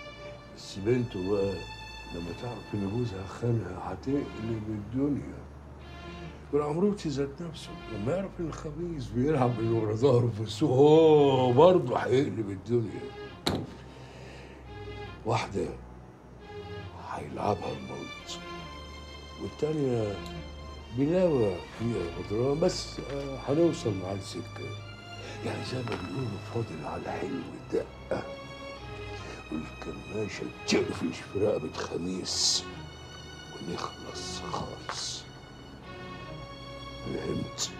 بس بنته بقى لما تعرف ان جوزها خانها هتقلب الدنيا. والعمروتي ذات نفسه لما يعرف ان الخميس بيلعب من ورا ظهره في السوق هو برضه هيقلب الدنيا. واحدة هيلعبها الموت والتانية بلاوة فيها غدران، بس آه، هنوصل مع السكة. يعني زي ما بيقولوا فاضل على حلو الدقة والكماشة تقفش في رقبة خميس ونخلص خالص. فهمت؟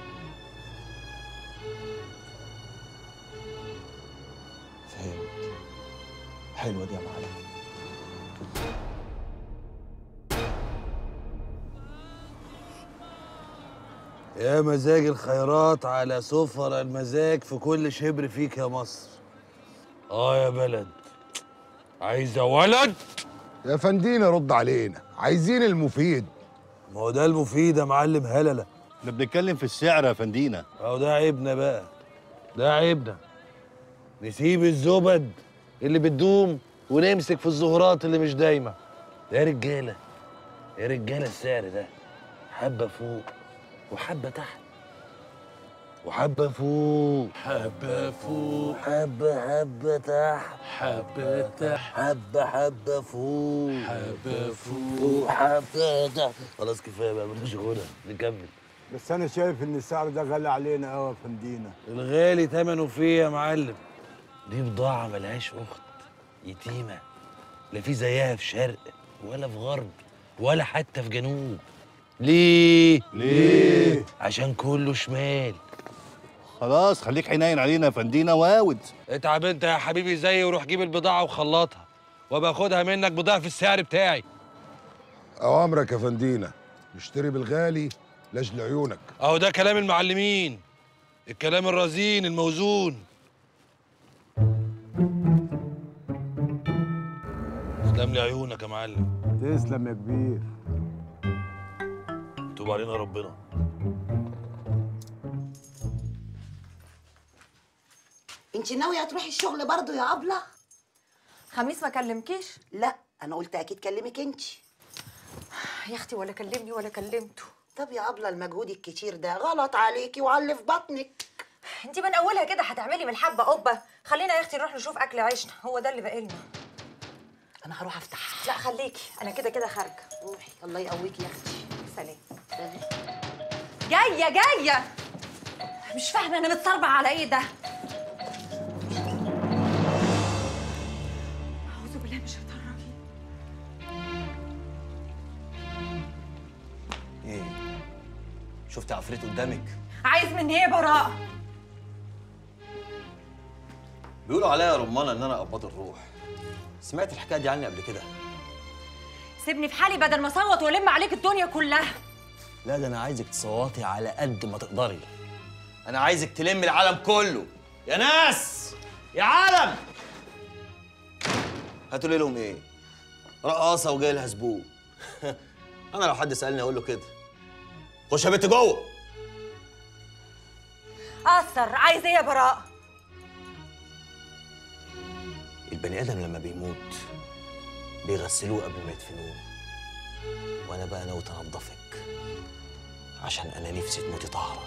فهمت. حلوة دي يا معلم. يا مزاج الخيرات على سفر المزاج في كل شبر فيك يا مصر. اه يا بلد، عايزة ولد؟ يا فندينا رد علينا، عايزين المفيد. ما هو ده المفيد يا معلم هللة. احنا بنتكلم في السعر يا فندينا. اهو ده عيبنا بقى، ده عيبنا. نسيب الزبد اللي بتدوم ونمسك في الزهرات اللي مش دايمة. يا رجالة يا رجالة السعر ده حبة فوق وحبة تحت وحبة فوق حبة فوق حبة حبة تحت حبة تحت حبة حبة فوق حبة فوق حبة تحت. خلاص كفاية بقى مالناش غنى، نكمل. بس انا شايف ان السعر ده غالي علينا قوي يا فندينا. الغالي تمنه فيه يا معلم. دي بضاعة ملهاش أخت، يتيمة، لا في زيها في شرق ولا في غرب ولا حتى في جنوب. ليه؟ ليه؟ عشان كله شمال. خلاص خليك حنين علينا يا فندينا واود. اتعب انت يا حبيبي زيي وروح جيب البضاعة وخلطها وابقى خدها منك بضعف السعر بتاعي. أوامرك يا فندينا، نشتري بالغالي لاجل عيونك. اهو ده كلام المعلمين، الكلام الرزين الموزون. تسلم لي عيونك يا معلم. تسلم يا كبير. توب علينا ربنا. انت ناويه تروحي الشغل برضو يا ابله؟ خميس ما كلمكيش؟ لا انا قلت اكيد كلمك انت. يا اختي ولا كلمني ولا كلمته. طب يا ابله المجهود الكتير ده غلط عليكي وعلى في بطنك. انت من اولها كده هتعملي من الحبه قبه. خلينا يا اختي نروح نشوف اكل عيشنا، هو ده اللي باقي لنا. انا هروح افتح. لا خليكي، انا كده كده خارجه. روحي الله يقويكي يا اختي. سلام. جايه جايه. مش فاهمه انا متصربع على ايه ده. اعوذ بالله من الشيطان الرجيم. ايه؟ شفت عفريت قدامك؟ عايز مني ايه يا براء؟ بيقولوا عليا يا رمانه ان انا قباض الروح. سمعت الحكايه دي عني قبل كده؟ سيبني في حالي بدل ما اصوت والم عليك الدنيا كلها. لا ده انا عايزك تصوتي على قد ما تقدري. انا عايزك تلمي العالم كله. يا ناس يا عالم، هاتوا لي لهم ايه؟ رقاصه وجاي لها زبون. انا لو حد سالني اقول له كده. خش يا بنت جوه. اثر. عايز ايه يا براء؟ البني ادم لما بيموت بيغسلوه قبل ما يدفنوه، وانا بقى ناوي انضفك عشان انا نفسي تموتي طاهره.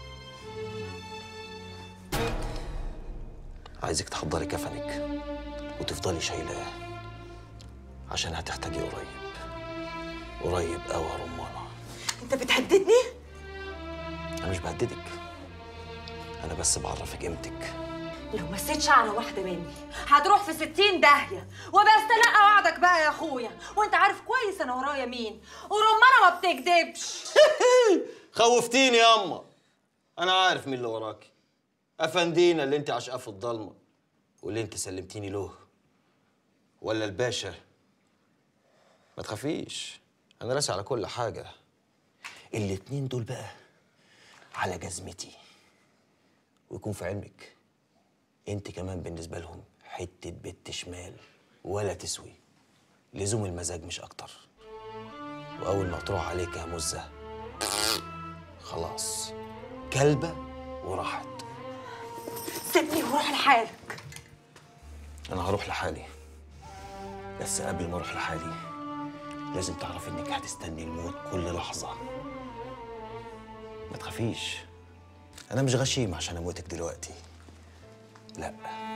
عايزك تحضري كفنك وتفضلي شايلاه عشان هتحتاجيه قريب قريب قوي يا رمانه. انت بتهددني؟ انا مش بهددك، انا بس بعرفك قيمتك. لو مسيت شعره واحده مني هتروح في ستين داهيه. وبستلقى وعدك بقى يا اخويا، وانت عارف كويس انا ورايا مين، ورمانه ما بتكدبش. خوفتيني ياما. انا عارف مين اللي وراكي. افندينا اللي انت عاشقاه في الضلمه واللي انت سلمتيني له، ولا الباشا. ما تخافيش، انا راسي على كل حاجه. الاتنين دول بقى على جزمتي. ويكون في علمك انت كمان بالنسبه لهم حته بنت شمال ولا تسوي. لزوم المزاج مش اكتر. واول ما تروح عليك يا مزه خلاص كلبه وراحت. سيبني وروح لحالك. انا هروح لحالي، بس قبل ما اروح لحالي لازم تعرفي انك هتستني الموت كل لحظه ما تخافيش، انا مش غشيم عشان اموتك دلوقتي. لا،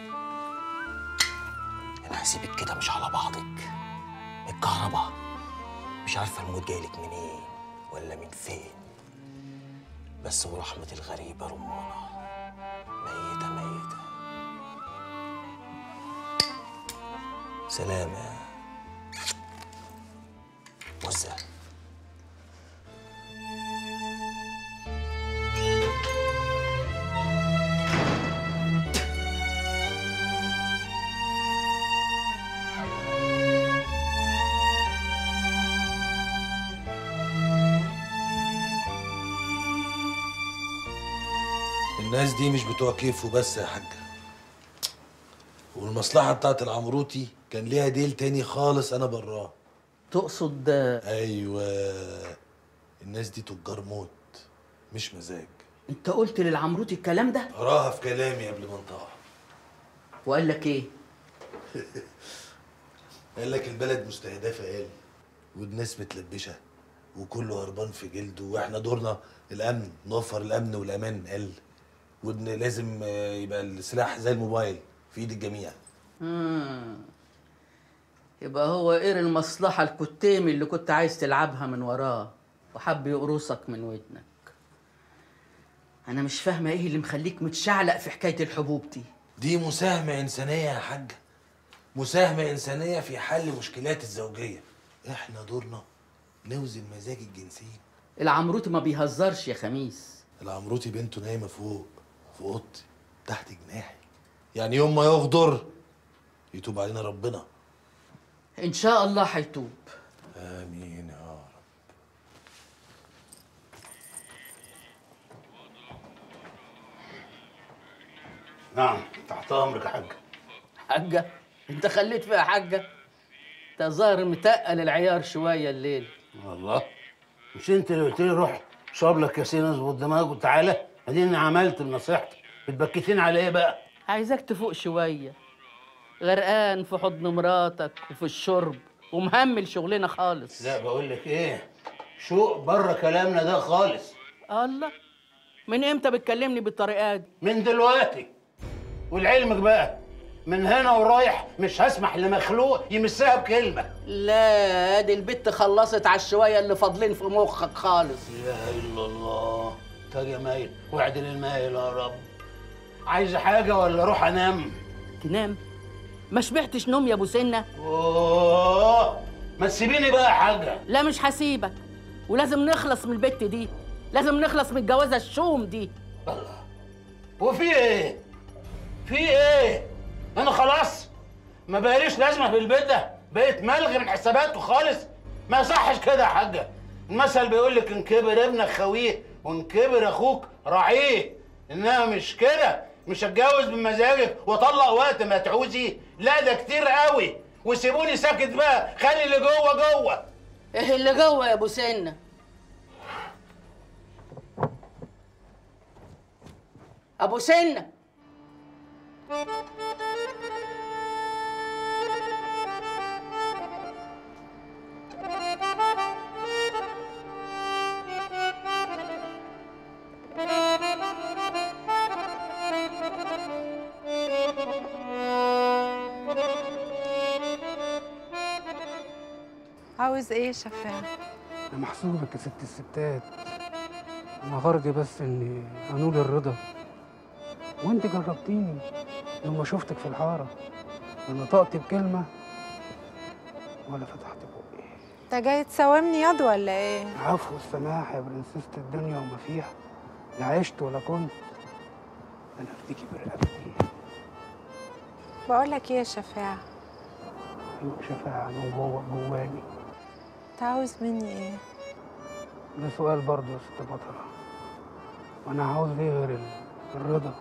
انا هسيبك كده مش على بعضك، الكهرباء مش عارفه الموت جايلك منين ولا من فين، بس ورحمه الغريبه رمانه ميته ميته. سلام يا وزة. الناس دي مش بتوع كيف وبس يا حاجة، والمصلحة بتاعت العمروتي كان ليها ديل تاني خالص أنا براه. تقصد؟ أيوه، الناس دي تجار موت مش مزاج. انت قلت للعمروتي الكلام ده؟ قراها في كلامي قبل ما انطقها. وقال لك ايه؟ قال لك البلد مستهدفة، قال والناس متلبشة وكله هربان في جلده، واحنا دورنا الأمن، نوفر الأمن والأمان، قال وإن لازم يبقى السلاح زي الموبايل في إيد الجميع. امم يبقى هو قري المصلحة الكتيمي اللي كنت عايز تلعبها من وراه وحب يقرصك من ودنك. أنا مش فاهمة إيه اللي مخليك متشعلق في حكاية الحبوب دي. دي مساهمة إنسانية يا حاجة، مساهمة إنسانية في حل مشكلات الزوجية. إحنا دورنا نوزن مزاج الجنسين. العمروتي ما بيهزرش يا خميس. العمروتي بنته نايمة فوق في أوضتي تحت جناحي، يعني يوم ما يغدر يتوب علينا ربنا. إن شاء الله هيتوب. آمين يا رب. نعم، تحت امرك يا حاجه. حاجة؟ أنت خليت فيها حاجة؟ أنت ظاهر متقل العيار شوية الليل. والله مش انت اللي قلت لي روح شرب لك كاسين اظبط دماغك وتعالى؟ اديني عملت بنصيحتي، بتبكتين على ايه بقى؟ عايزاك تفوق شوية. غرقان في حضن مراتك وفي الشرب ومهمل شغلنا خالص. لا بقول لك ايه، شوق بره كلامنا ده خالص. الله، من امتى بتكلمني بالطريقه دي؟ من دلوقتي، ولعلمك بقى من هنا ورايح مش هسمح لمخلوق يمسها بكلمه. لا، دي البت خلصت على الشويه اللي فاضلين في مخك خالص. لا اله الا الله. تاج يا مايل واعدل المايل يا رب. عايزه حاجه ولا اروح انام؟ تنام؟ ما شبعتش نوم يا ابو سنه؟ اوه، ما تسيبيني بقى يا حاجه. لا مش هسيبك، ولازم نخلص من البت دي، لازم نخلص من الجوازه الشوم دي. الله، وفي ايه؟ في ايه؟ انا خلاص ما بقاليش لازمه في البيت ده، بقيت ملغي من حساباته خالص. ما يصحش كده يا حاجه. المثل بيقول لك ان كبر ابنك خويه وان كبر اخوك راعيه، انها مش كده. مش هتجوز بمزاجك واطلق وقت ما تعوزي، لا ده كتير قوي. وسيبوني ساكت بقى، خلي اللي جوه جوه. ايه اللي جوه يا ابو سنه؟ ابو سنه، عاوز ايه يا شفاعة؟ أنا محسوبك يا ست الستات. أنا غرضي بس إني أنول الرضا، وأنت جربتيني لما شفتك في الحارة، لا نطقت بكلمة ولا فتحت بقي. انت جاي تساومني ياض ولا ايه؟ عفو السماح يا برنسيسة الدنيا وما فيها، لا عشت ولا كنت، أنا أرضيكي برقبتي. بقول لك ايه يا شفاعة؟ أيوة شفاعة من جوه جواني. انت عاوز مني ايه؟ ده سؤال برضه يا ست بطلة، وأنا عاوز إيه غير ال- الرضا؟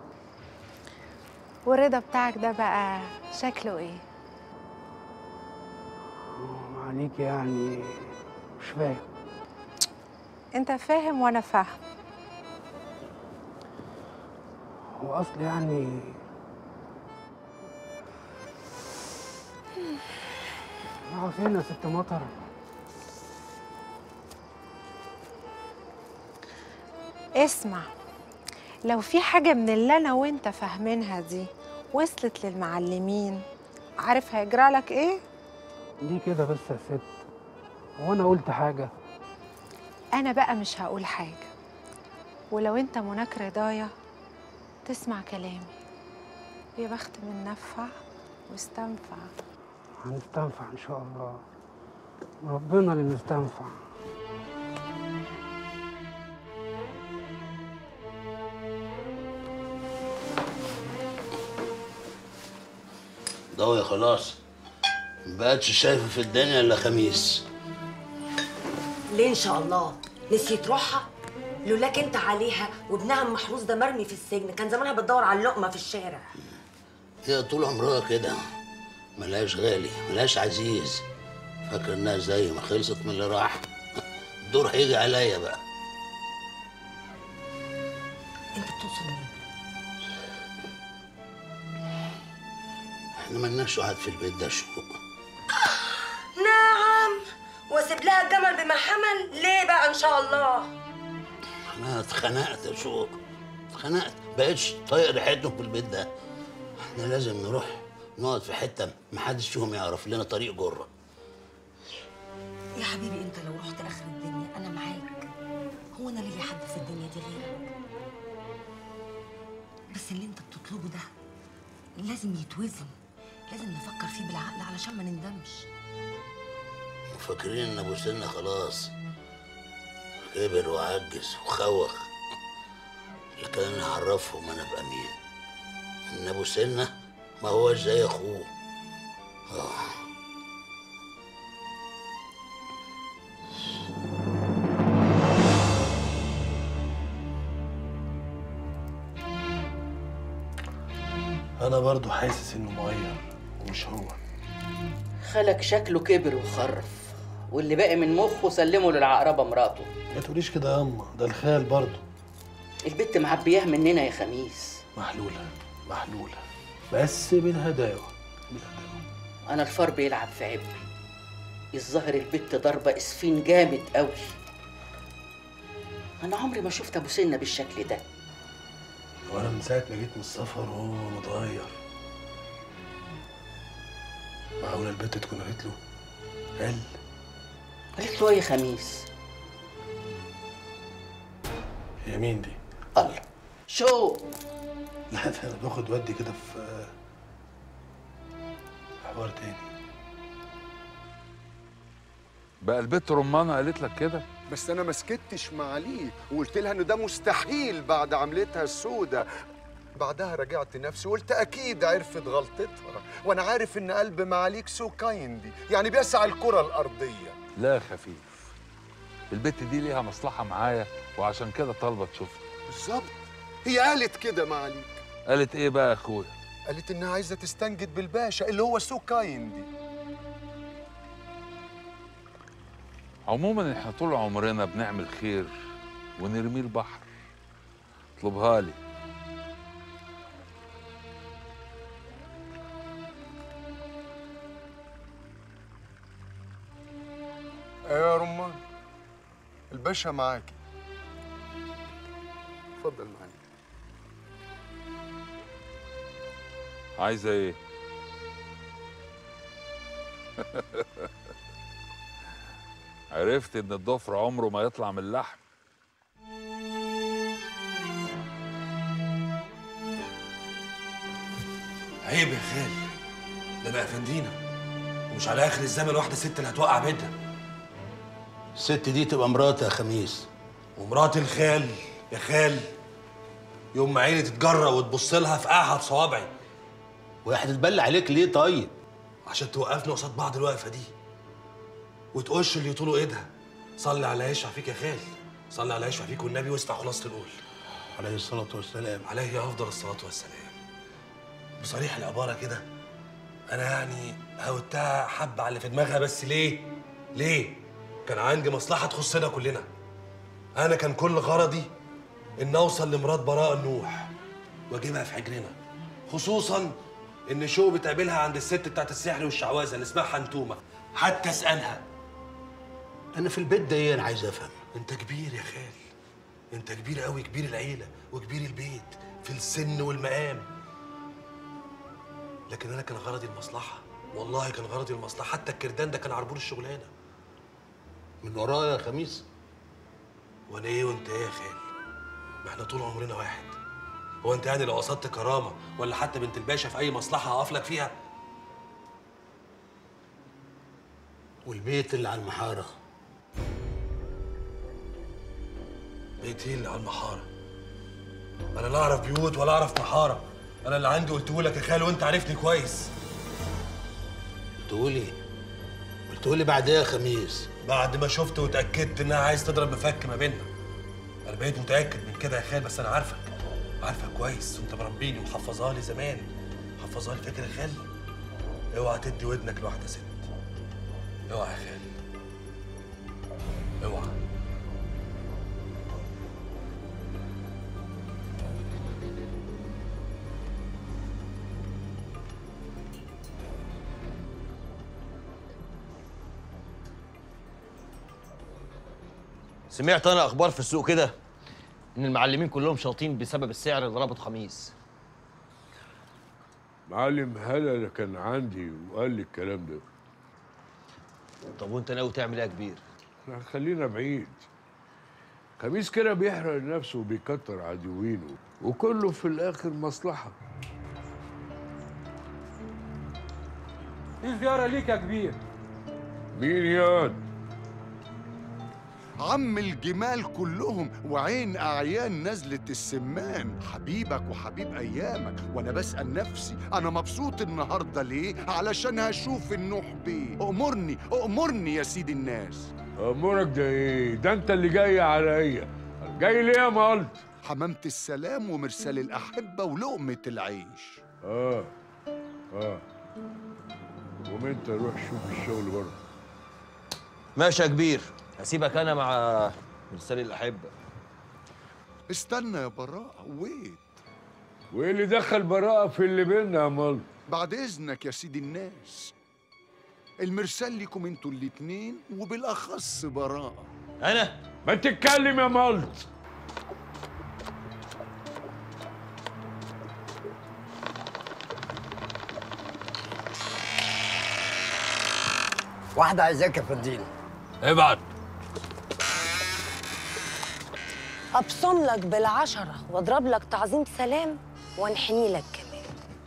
والرضا بتاعك ده بقى شكله ايه؟ معانيك يعني مش فاهم. انت فاهم وانا فاهم. هو أصل يعني راحوا فين يا ست مطر؟ اسمع، لو في حاجة من اللي أنا وأنت فاهمينها دي وصلت للمعلمين، عارف هيجرى لك إيه؟ ليه كده بس يا ست؟ هو أنا قلت حاجة؟ أنا بقى مش هقول حاجة، ولو أنت مناك رضايا تسمع كلامي. يا بخت من نفع واستنفع. هنستنفع إن شاء الله، ربنا اللي نستنفع. ضوي خلاص، مبقتش شايفه في الدنيا الا خميس. ليه ان شاء الله؟ نسيت روحها؟ لولاك انت عليها وابنها المحروس ده مرمي في السجن كان زمانها بتدور على اللقمه في الشارع. هي طول عمرها كده، ملهاش غالي ملهاش عزيز. فاكر انها زي ما خلصت من اللي راح الدور هيجي عليا بقى. انت بتوصل مين؟ احنا ملناش واحد في البيت ده شوق. نعم، واسيب لها الجمل بما حمل؟ ليه بقى ان شاء الله؟ انا اتخنقت يا شوق، اتخنقت، بقتش طايق ريحتهم في البيت ده. احنا لازم نروح نقعد في حته محدش فيهم يعرف لنا طريق جره. يا حبيبي انت لو رحت اخر الدنيا انا معاك، هو انا ليا حد في الدنيا دي غيرك؟ بس اللي انت بتطلبه ده لازم يتوزن، لازم نفكر فيه بالعقل علشان ما نندمش. فاكرين ان ابو سنه خلاص كبر وعجز وخوخ، اللي كان نعرفهم انا ابقى مين؟ ان ابو سنه ما هوش زي اخوه. آه. انا برضو حاسس انه مغير ومش هو. خالك شكله كبر وخرف، واللي باقي من مخه سلمه للعقربه مراته. ما تقوليش كده يا اما، ده الخال برضو. البت معبياه مننا يا خميس. محلوله محلوله بس بالهداوه. انا الفار بيلعب في عبري. الظاهر البت ضربه اسفين جامد قوي. انا عمري ما شفت ابو سنه بالشكل ده. وانا من ساعه ما جيت من السفر وهو متغير. معقوله البت تكون قالت له؟ قال قالت له ايه يا خميس؟ هي مين دي؟ الله شو؟ لا ده انا باخد ودي كده في حوار تاني. بقى البت رمانه قالت لك كده؟ بس انا ما سكتش معاليه وقلت لها انه ده مستحيل بعد عملتها السودة. بعدها رجعت نفسي وقلت اكيد عرفت غلطتها، وانا عارف ان قلب معاليك سو كايندي، يعني بيسع الكره الارضيه. لا خفيف، البت دي ليها مصلحه معايا وعشان كده طالبه تشوفني. بالظبط، هي قالت كده معاليك. قالت ايه بقى يا اخويا؟ قالت انها عايزه تستنجد بالباشا اللي هو سو كايندي. عموما احنا طول عمرنا بنعمل خير ونرميه البحر. اطلبها لي. ايوه يا رمان، الباشا معاكي. اتفضل معايا. عايزه ايه؟ عرفت ان الضفر عمره ما يطلع من اللحم. عيب يا خال، ده بقى فندينا ومش على اخر الزمن واحده ست اللي هتوقع بيتها. الست دي تبقى مراتي يا خميس. ومرات الخال يا خال يوم ما عيني تتجرى وتبص لها في قاعها بصوابعي. وهي هتتبلى عليك ليه طيب؟ عشان توقفنا قصاد بعض الوقفه دي وتقش اللي يطولوا ايدها. صلي على يشفع فيك يا خال، صلي على يشفع فيك والنبي واسمع خلاصه القول. عليه الصلاه والسلام. عليه افضل الصلاه والسلام. بصريح العباره كده انا يعني هوتها حبه على اللي في دماغها، بس ليه؟ ليه؟ كان عندي مصلحه تخصنا كلنا. انا كان كل غرضي ان اوصل لمرات براء النوح واجيبها في حجرنا، خصوصا ان شو بتقابلها عند الست بتاعت السحر والشعوذه اللي اسمها حنتومه، حتى اسالها. انا في البيت ده ايه؟ انا عايز افهم. انت كبير يا خال، انت كبير قوي، كبير العيله وكبير البيت في السن والمقام. لكن انا كان غرضي المصلحه، والله كان غرضي المصلحه، حتى الكردان ده كان عربون الشغلانه. من ورايا يا خميس. وانا ايه وانت ايه يا خال؟ ما احنا طول عمرنا واحد. هو انت يعني لو قصدت كرامه ولا حتى بنت الباشا في اي مصلحه هقف لك فيها؟ والبيت اللي على المحاره؟ بيت ايه اللي على المحاره؟ انا لا اعرف بيوت ولا اعرف محاره. انا اللي عندي قلته لك يا خال وانت عارفني كويس. تقولي قلتولي بعد ايه يا خميس؟ بعد ما شفت واتاكدت انها عايز تضرب مفك ما بيننا. انا بقيت متاكد من كده يا خال، بس انا عارفك عارفك كويس وانت مربيني ومحفظها لي زمان. محفظها لي، فاكر يا خال؟ اوعى تدي ودنك لواحده ست. اوعى يا خال، اوعى. سمعت انا اخبار في السوق كده ان المعلمين كلهم شاطين بسبب السعر اللي ربط خميس. معلم هلا اللي كان عندي وقال لي الكلام ده. طب وانت ناوي تعمل ايه يا كبير؟ خلينا بعيد. خميس كده بيحرق نفسه وبيكتر عدوينه، وكله في الاخر مصلحه. دي زياره ليك يا كبير. مين ياد؟ عم الجمال كلهم وعين أعيان نزلة السمان، حبيبك وحبيب أيامك. وأنا بسأل نفسي أنا مبسوط النهاردة ليه؟ علشان هشوف النوح بيه. أأمرني أأمرني يا سيدي الناس. أمرك ده إيه؟ ده أنت اللي جاي عليا. جاي ليه يا مالت؟ حمامة السلام ومرسال الأحبة ولقمة العيش. آه آه قوم أنت روح شوف الشغل بره. ماشي يا كبير، هسيبك انا مع مرسال الاحبه. استنى يا براءة، ويت. وايه اللي دخل براءة في اللي بينا يا مال؟ بعد اذنك يا سيدي الناس، المرسال لكم انتوا الاتنين وبالاخص براءة. انا؟ ما تتكلم يا مالت. واحدة عايزاك يا فنديل. ابعت. ابصم لك بالعشرة واضرب لك تعظيم سلام وانحني لك كمان.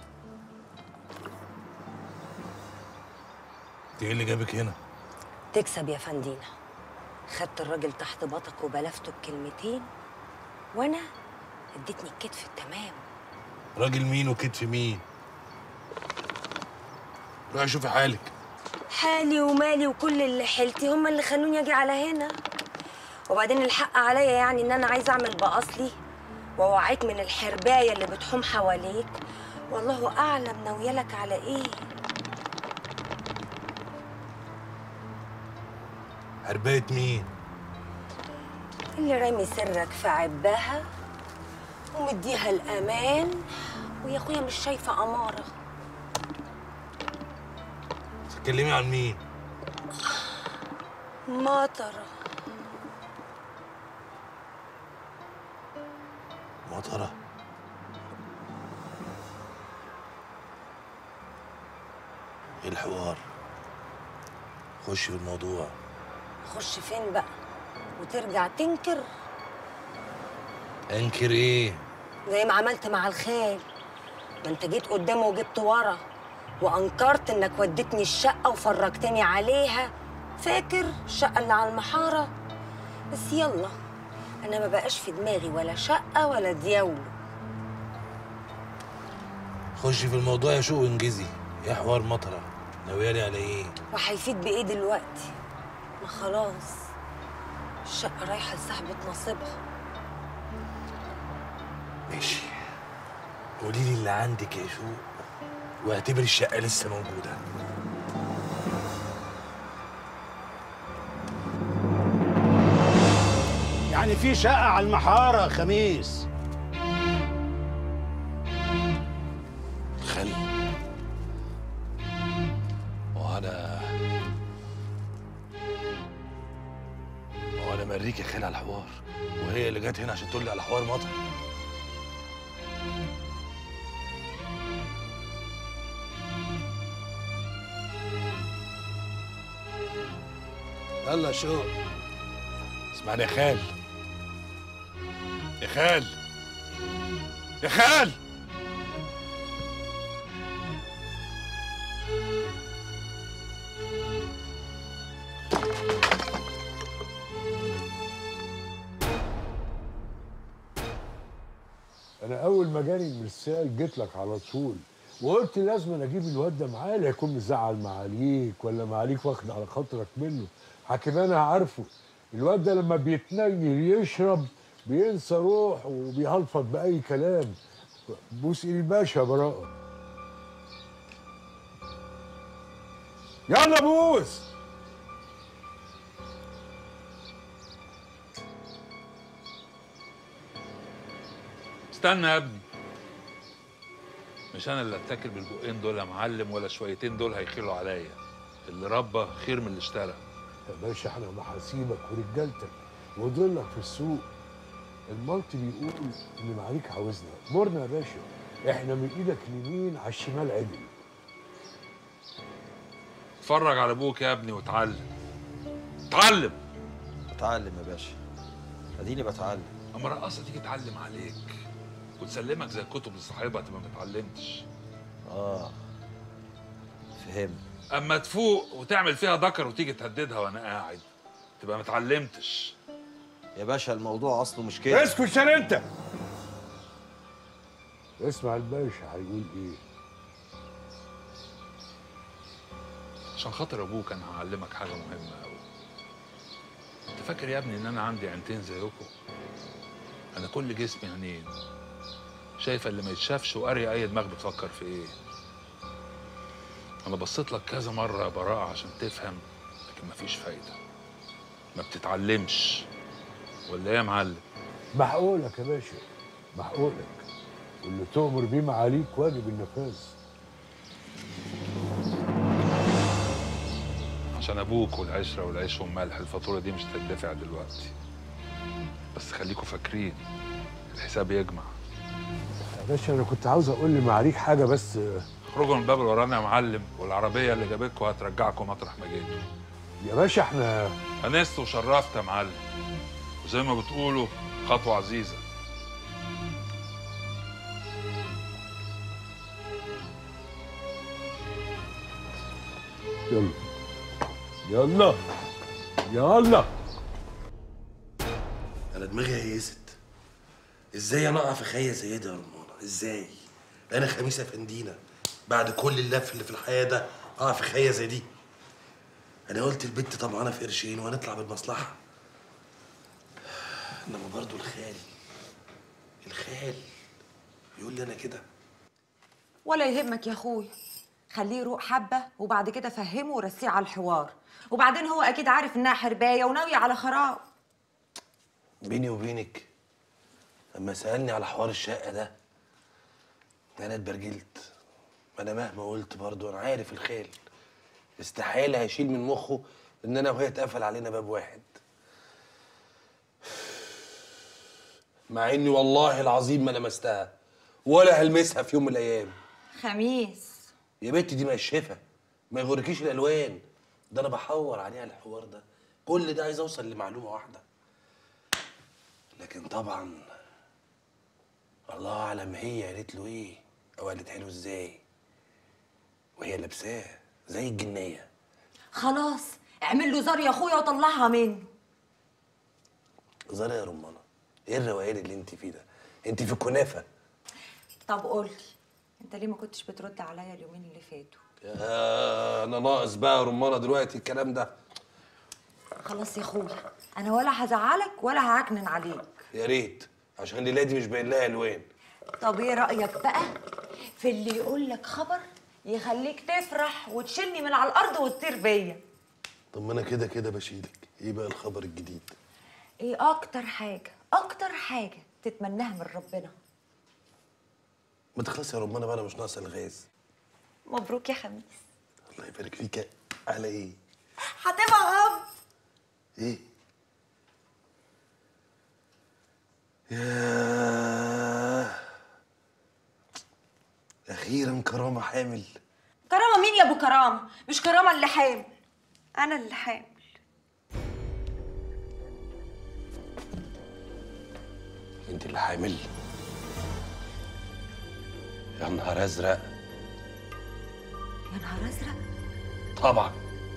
انت ايه اللي جابك هنا؟ تكسب يا فندينا. خدت الراجل تحت باطك وبلفته بكلمتين، وانا اديتني الكتف التمام. راجل مين وكتف مين؟ روحي شوفي حالك. حالي ومالي وكل اللي حيلتي هم اللي خلوني اجي على هنا. وبعدين الحق عليا يعني ان انا عايزه اعمل باصلي واوعيك من الحربايه اللي بتحوم حواليك، والله اعلم ناويالك على ايه. حربايه مين؟ اللي رامي سرك في عبها ومديها الامان، ويا اخويا مش شايفه اماره. تتكلمي عن مين؟ مطره. مطره؟ ايه الحوار؟ خش في الموضوع. خش فين بقى وترجع تنكر؟ انكر ايه؟ زي ما عملت مع الخال، ما انت جيت قدامه وجبت ورا وانكرت انك وديتني الشقه وفرجتني عليها. فاكر الشقه اللي على المحاره؟ بس يلا، انا ما بقاش في دماغي ولا شقه ولا دياولو. خشي في الموضوع يا شوق وانجزي. ايه حوار مطره؟ ناويالي على ايه؟ وهيفيد بايه دلوقتي؟ ما خلاص الشقه رايحه لصاحبه نصيبها. ماشي، قولي لي اللي عندك يا شوق واعتبري الشقه لسه موجوده. يعني في شقة على المحارة يا خميس؟ خلي وانا وانا مريك يا خالي على الحوار، وهي اللي جت هنا عشان تقول لي على حوار مطر. يلا يا شوق. اسمعني يا خال. يا خال. يا خال. انا اول ما جاني المرسال جيت لك على طول وقلت لازم اجيب الواد ده معايا، لا يكون مزعل معاليك ولا معاليك واخد على خاطرك منه. حكيم انا عارفه الواد ده لما بيتنيل يشرب بينسى روح وبيهلفط باي كلام. بوس ايد الباشا يا براءه. يلا بوس. استنى يا ابني، مش انا اللي اتاكل بالبقين دول يا معلم، ولا شويتين دول هيخيلوا عليا. اللي ربى خير من اللي اشترى. يا باشا احنا محاسيبك ورجالتك وضلك في السوق. المالتي بيقول ان معاليك عاوزنا، مرنا يا باشا، احنا من ايدك اليمين على الشمال عدل. اتفرج على ابوك يا ابني واتعلم. اتعلم. اتعلم يا باشا، اديني بتعلم. اما رقاصه تيجي تعلم عليك وتسلمك زي الكتب لصاحبها تبقى ما اتعلمتش. اه فهمت. اما تفوق وتعمل فيها ذكر وتيجي تهددها وانا قاعد تبقى ما اتعلمتش. يا باشا الموضوع اصله مش كده. اسكت عشان انت. اسمع الباشا هيقول ايه. عشان خاطر ابوك انا هعلمك حاجه مهمه قوي. انت فاكر يا ابني ان انا عندي عينتين زيكم؟ انا كل جسمي عينين، شايفه اللي ما يتشافش وقاريه اي دماغ بتفكر في ايه. انا بصيت لك كذا مره يا براءه عشان تفهم، لكن مفيش فايده، ما بتتعلمش. ولا ايه يا معلم؟ محقولك يا باشا، محقولك، واللي تؤمر بيه معاليك واجب النفاذ. عشان ابوك والعشره والعيش والملح الفاتوره دي مش هتدفع دلوقتي، بس خليكوا فاكرين الحساب يجمع. يا باشا انا كنت عاوز اقول لمعاليك حاجه بس. اخرجوا من الباب اللي ورانا يا معلم، والعربيه اللي جابتكم هترجعكم مطرح ما جيتوا. يا باشا احنا انست وشرفت يا معلم، وزي ما بتقولوا خطوه عزيزه. يلا يلا يلا. انا دماغي هيست. ازاي انا اقع في خيه زي ده يا رمانه؟ ازاي؟ انا خميسه فندينا بعد كل اللف اللي في الحياه ده اقع في خيه زي دي؟ انا قلت البت طمعانه في قرشين وهنطلع بالمصلحه، انما برضه الخال الخال يقول لي انا كده. ولا يهمك يا اخويا، خليه يروق حبه وبعد كده فهمه ورسيه على الحوار، وبعدين هو اكيد عارف انها حربايه وناويه على خراب. بيني وبينك لما سالني على حوار الشقه ده انا اتبرجلت. ما انا مهما قلت برضه انا عارف الخال استحاله هيشيل من مخه ان انا وهي اتقفل علينا باب واحد، مع اني والله العظيم ما لمستها ولا هلمسها في يوم من الايام. خميس يا بنتي دي مقشفه، ما يغركيش الالوان، ده انا بحور عليها الحوار ده. كل ده عايز اوصل لمعلومه واحده، لكن طبعا الله اعلم هي قالت له ايه او قالتها له ازاي وهي لابساه زي الجنيه. خلاص اعمل له زار يا اخويا وطلعها منه. زار يا رمانه؟ ايه الروقان اللي انت فيه ده؟ انت في كنافه. طب قولي انت ليه ما كنتش بترد عليا اليومين اللي فاتوا؟ يا انا ناقص بقى يا رمانه دلوقتي الكلام ده. خلاص يا اخويا انا ولا هزعلك ولا هعكنن عليك. يا ريت، عشان الليله دي مش باين لها الوان. طب ايه رايك بقى في اللي يقول لك خبر يخليك تفرح وتشيلني من على الارض وتطير بيا؟ طب ما انا كده كده بشيلك. ايه بقى الخبر الجديد؟ ايه اكتر حاجه اكتر حاجه تتمناها من ربنا؟ ما تخلصي يا رمانه بقى، انا مش ناقصه الغاز. مبروك يا خميس. الله يبارك فيك. على ايه؟ هتبقى اب. ايه؟ ياه، اخيرا كرامه حامل. كرامه مين يا ابو كرامه؟ مش كرامه اللي حامل، انا اللي حامل. انت اللي حامل؟ يا نهار ازرق. يا نهار ازرق. طبعا.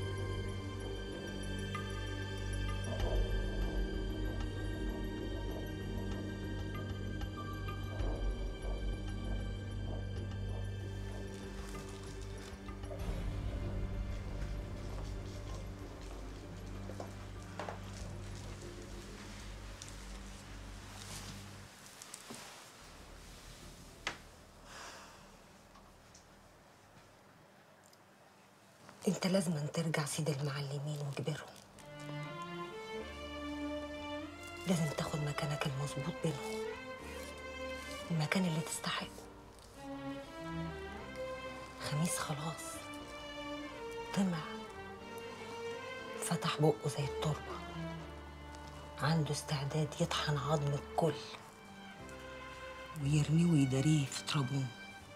انت لازم ترجع سيد المعلمين وتجبرهم. لازم تاخد مكانك المظبوط بينهم، المكان اللي تستحقه. خميس خلاص طمع، فتح بقه زي التربة، عنده استعداد يطحن عظم الكل ويرميه ويداريه في ترابون.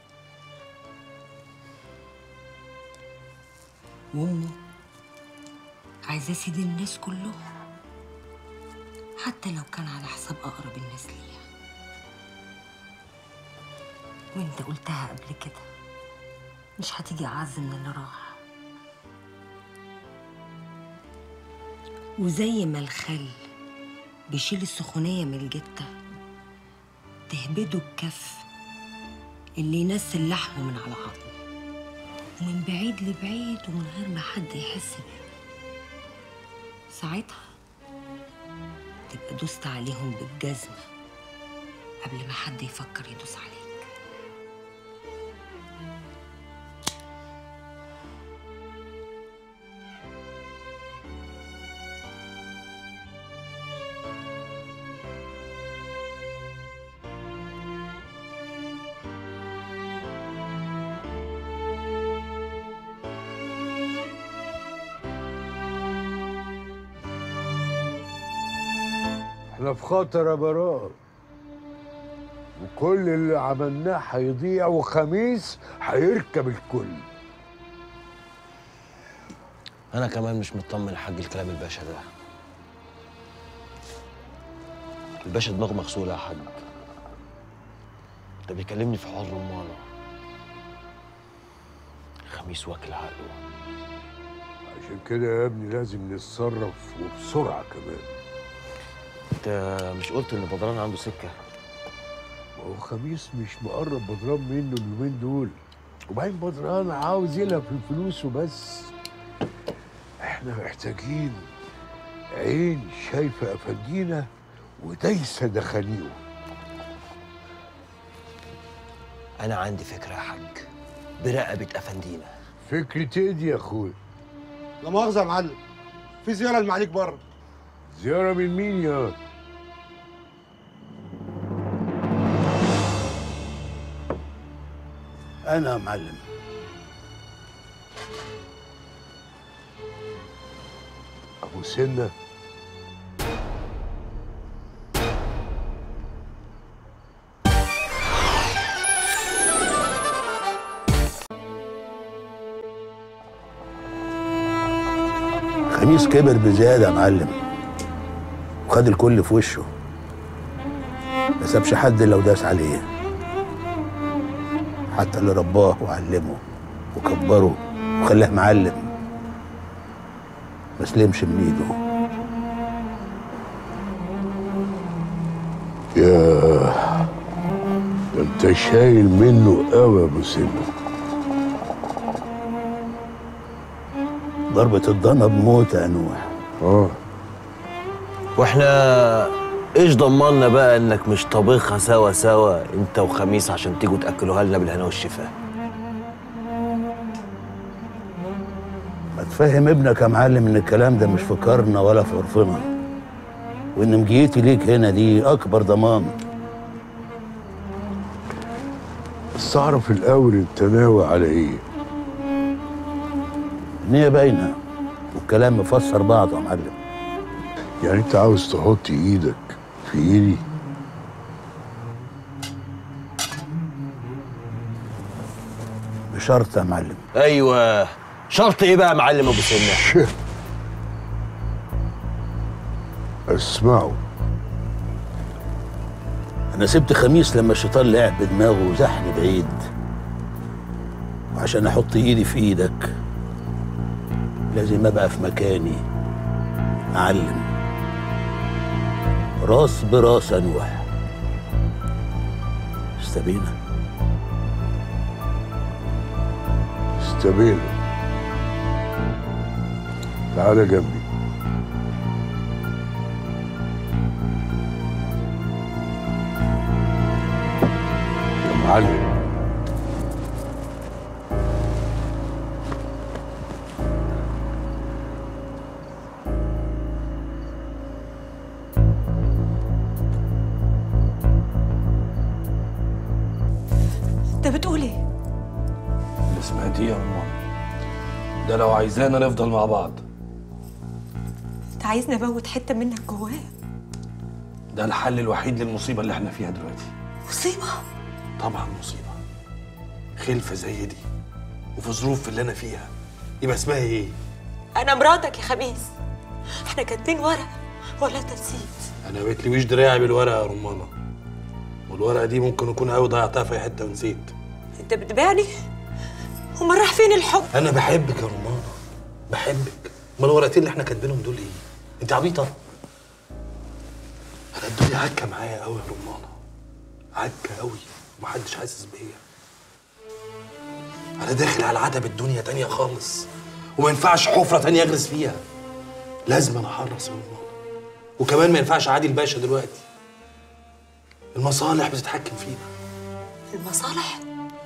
وامه عايزاه يسيد الناس كلهم، حتى لو كان على حساب اقرب الناس ليها. وانت قلتها قبل كده، مش هتيجي اعز من اللي راح. وزي ما الخل بيشيل السخونيه من الجته، تهبده الكف اللي ينزل لحمه من على عظمه، ومن بعيد لبعيد ومن غير ما حد يحس بيه. ساعتها تبقى دوست عليهم بالجزمة قبل ما حد يفكر يدوس عليك. احنا في خطر يا براء، وكل اللي عملناه هيضيع، وخميس هيركب الكل. انا كمان مش مطمن لحاج الكلام الباشا ده. الباشا دماغه مغسوله يا حاج. ده بيكلمني في حوار رمانه. خميس واكل عقله. عشان كده يا ابني لازم نتصرف وبسرعه كمان. انت مش قلت ان بدران عنده سكه؟ ما هو خميس مش مقرب بدران منه اليومين دول، وبعدين بدران عاوز يلعب في الفلوس وبس. احنا محتاجين عين شايفه افندينا ودايسه دخانيقه. انا عندي فكره يا حاج، برقبه افندينا. فكرة ايه دي يا اخويا؟ لا مؤاخذة يا معلم، في زيارة لمعاليك بره. زيارة من مين يا؟ أنا يا معلم. أبو سنة؟ خميس كبر بزيادة يا معلم، وخد الكل في وشه، ما سابش حد لو داس عليه، حتى اللي رباه وعلمه وكبره وخلاه معلم ما سلمش من ايده. ياه، ده انت شايل منه قوي يا ابو سنة. ضربة الضنا بموت يا نوح. اه. واحنا ايش ضمننا بقى انك مش طابخها سوا سوا انت وخميس عشان تيجوا تاكلوها لنا بالهنا والشفاء؟ ما تفهم ابنك يا معلم ان الكلام ده مش في كارنا ولا في عرفنا، وان مجيتي ليك هنا دي اكبر ضمان. بس اعرف الاول انت ناوي على ايه؟ النية باينة والكلام مفسر بعضه يا معلم. يعني انت عاوز تحط ايدك في ايدي؟ شرط يا معلم. ايوه، شرط ايه بقى يا معلم ابو سنه؟ اسمعوا، انا سبت خميس لما الشيطان لعب بدماغه وزحني بعيد، وعشان احط ايدي في ايدك لازم ابقى في مكاني اعلم، راس براس انوح. استبينا استبينا. تعالى جنبي. يا معلم، انت بتقول ايه؟ اللي سمعتيه يا رمان ده لو عايزانا نفضل مع بعض. انت عايزني اموت حته منك جوايا؟ ده الحل الوحيد للمصيبه اللي احنا فيها دلوقتي. مصيبه؟ طبعا مصيبه. خلفه زي دي وفي ظروف اللي انا فيها يبقى اسمها ايه؟ انا مراتك يا خميس، احنا كاتبين ورقه ولا انت نسيت؟ انا ما بتلويش دراعي بالورقه يا رمانه، والورقه دي ممكن اكون قوي ضيعتها في اي حته ونسيت. انت بتبيعني؟ امال راح فين الحب؟ انا بحبك يا رمانه، بحبك. امال الورقتين اللي احنا كاتبينهم دول ايه؟ انت عبيطه؟ انا الدنيا عكه معايا قوي يا رمانه، عكه قوي ومحدش حاسس بيا. انا داخل على عتب الدنيا تانية خالص، وما ينفعش حفره تانية اغرس فيها. لازم انا احرص يا رمانه، وكمان ما ينفعش عادي الباشا دلوقتي. المصالح بتتحكم فينا. المصالح؟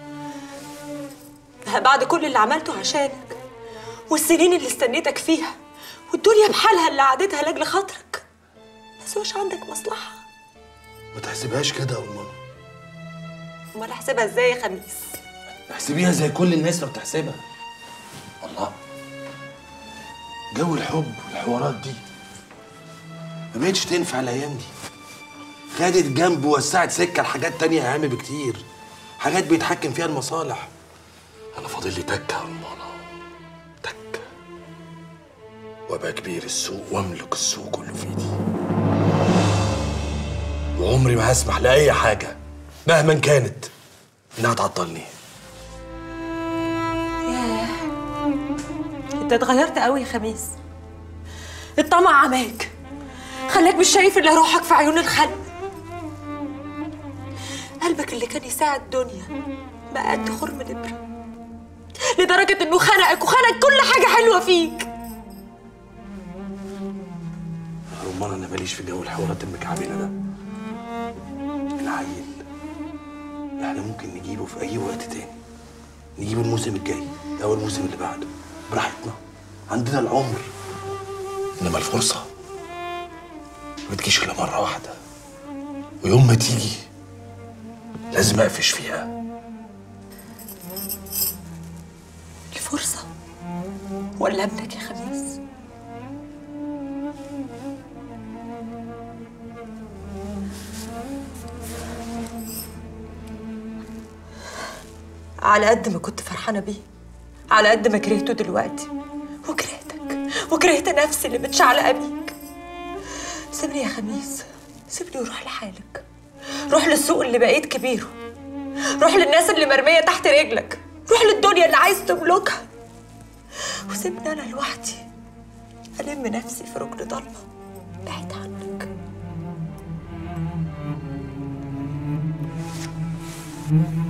ده بعد كل اللي عملته عشانك والسنين اللي استنيتك فيها والدنيا بحالها اللي قعدتها لاجل خاطرك، ما سواش عندك مصلحه. ما تحسبهاش كده يا رمانه. امال احسبها ازاي يا خميس؟ احسبيها زي كل الناس لو بتحسبها. الله، جو الحب والحوارات دي ما بقتش تنفع الايام دي. خدت جنب ووسعت سكه لحاجات تانية اهم بكتير، حاجات بيتحكم فيها المصالح. انا فاضل لي تكه يا رمانه، تكه وابقى كبير السوق واملك السوق كله في ايدي. وعمري ما هسمح لاي حاجه مهما كانت انها تعطلني. ياه، انت اتغيرت قوي يا خميس. الطمع عماك، خلاك مش شايف الا روحك في عيون الخلق. قلبك اللي كان يساعد الدنيا بقى قد خرم نبره، لدرجه انه خنقك وخنق كل حاجه حلوه فيك. يا رمان انا ماليش في جو الحوارات المكعبله ده. العيل احنا ممكن نجيبه في اي وقت تاني، نجيبه الموسم الجاي او الموسم اللي بعده براحتنا، عندنا العمر. انما الفرصه ما تجيش الا مره واحده، ويوم ما تيجي لازم اقفش فيها. الفرصه ولا ابنك يا خميس؟ على قد ما كنت فرحانه بيه، على قد ما كرهته دلوقتي، وكرهتك وكرهت نفسي اللي متشعلقه بيك. سيبني يا خميس، سيبني وروح لحالك. روح للسوق اللي بقيت كبيره، روح للناس اللي مرميه تحت رجلك، روح للدنيا اللي عايز تملكها، وسيبني انا لوحدي الم نفسي في ركن ضلمه بعيد عنك.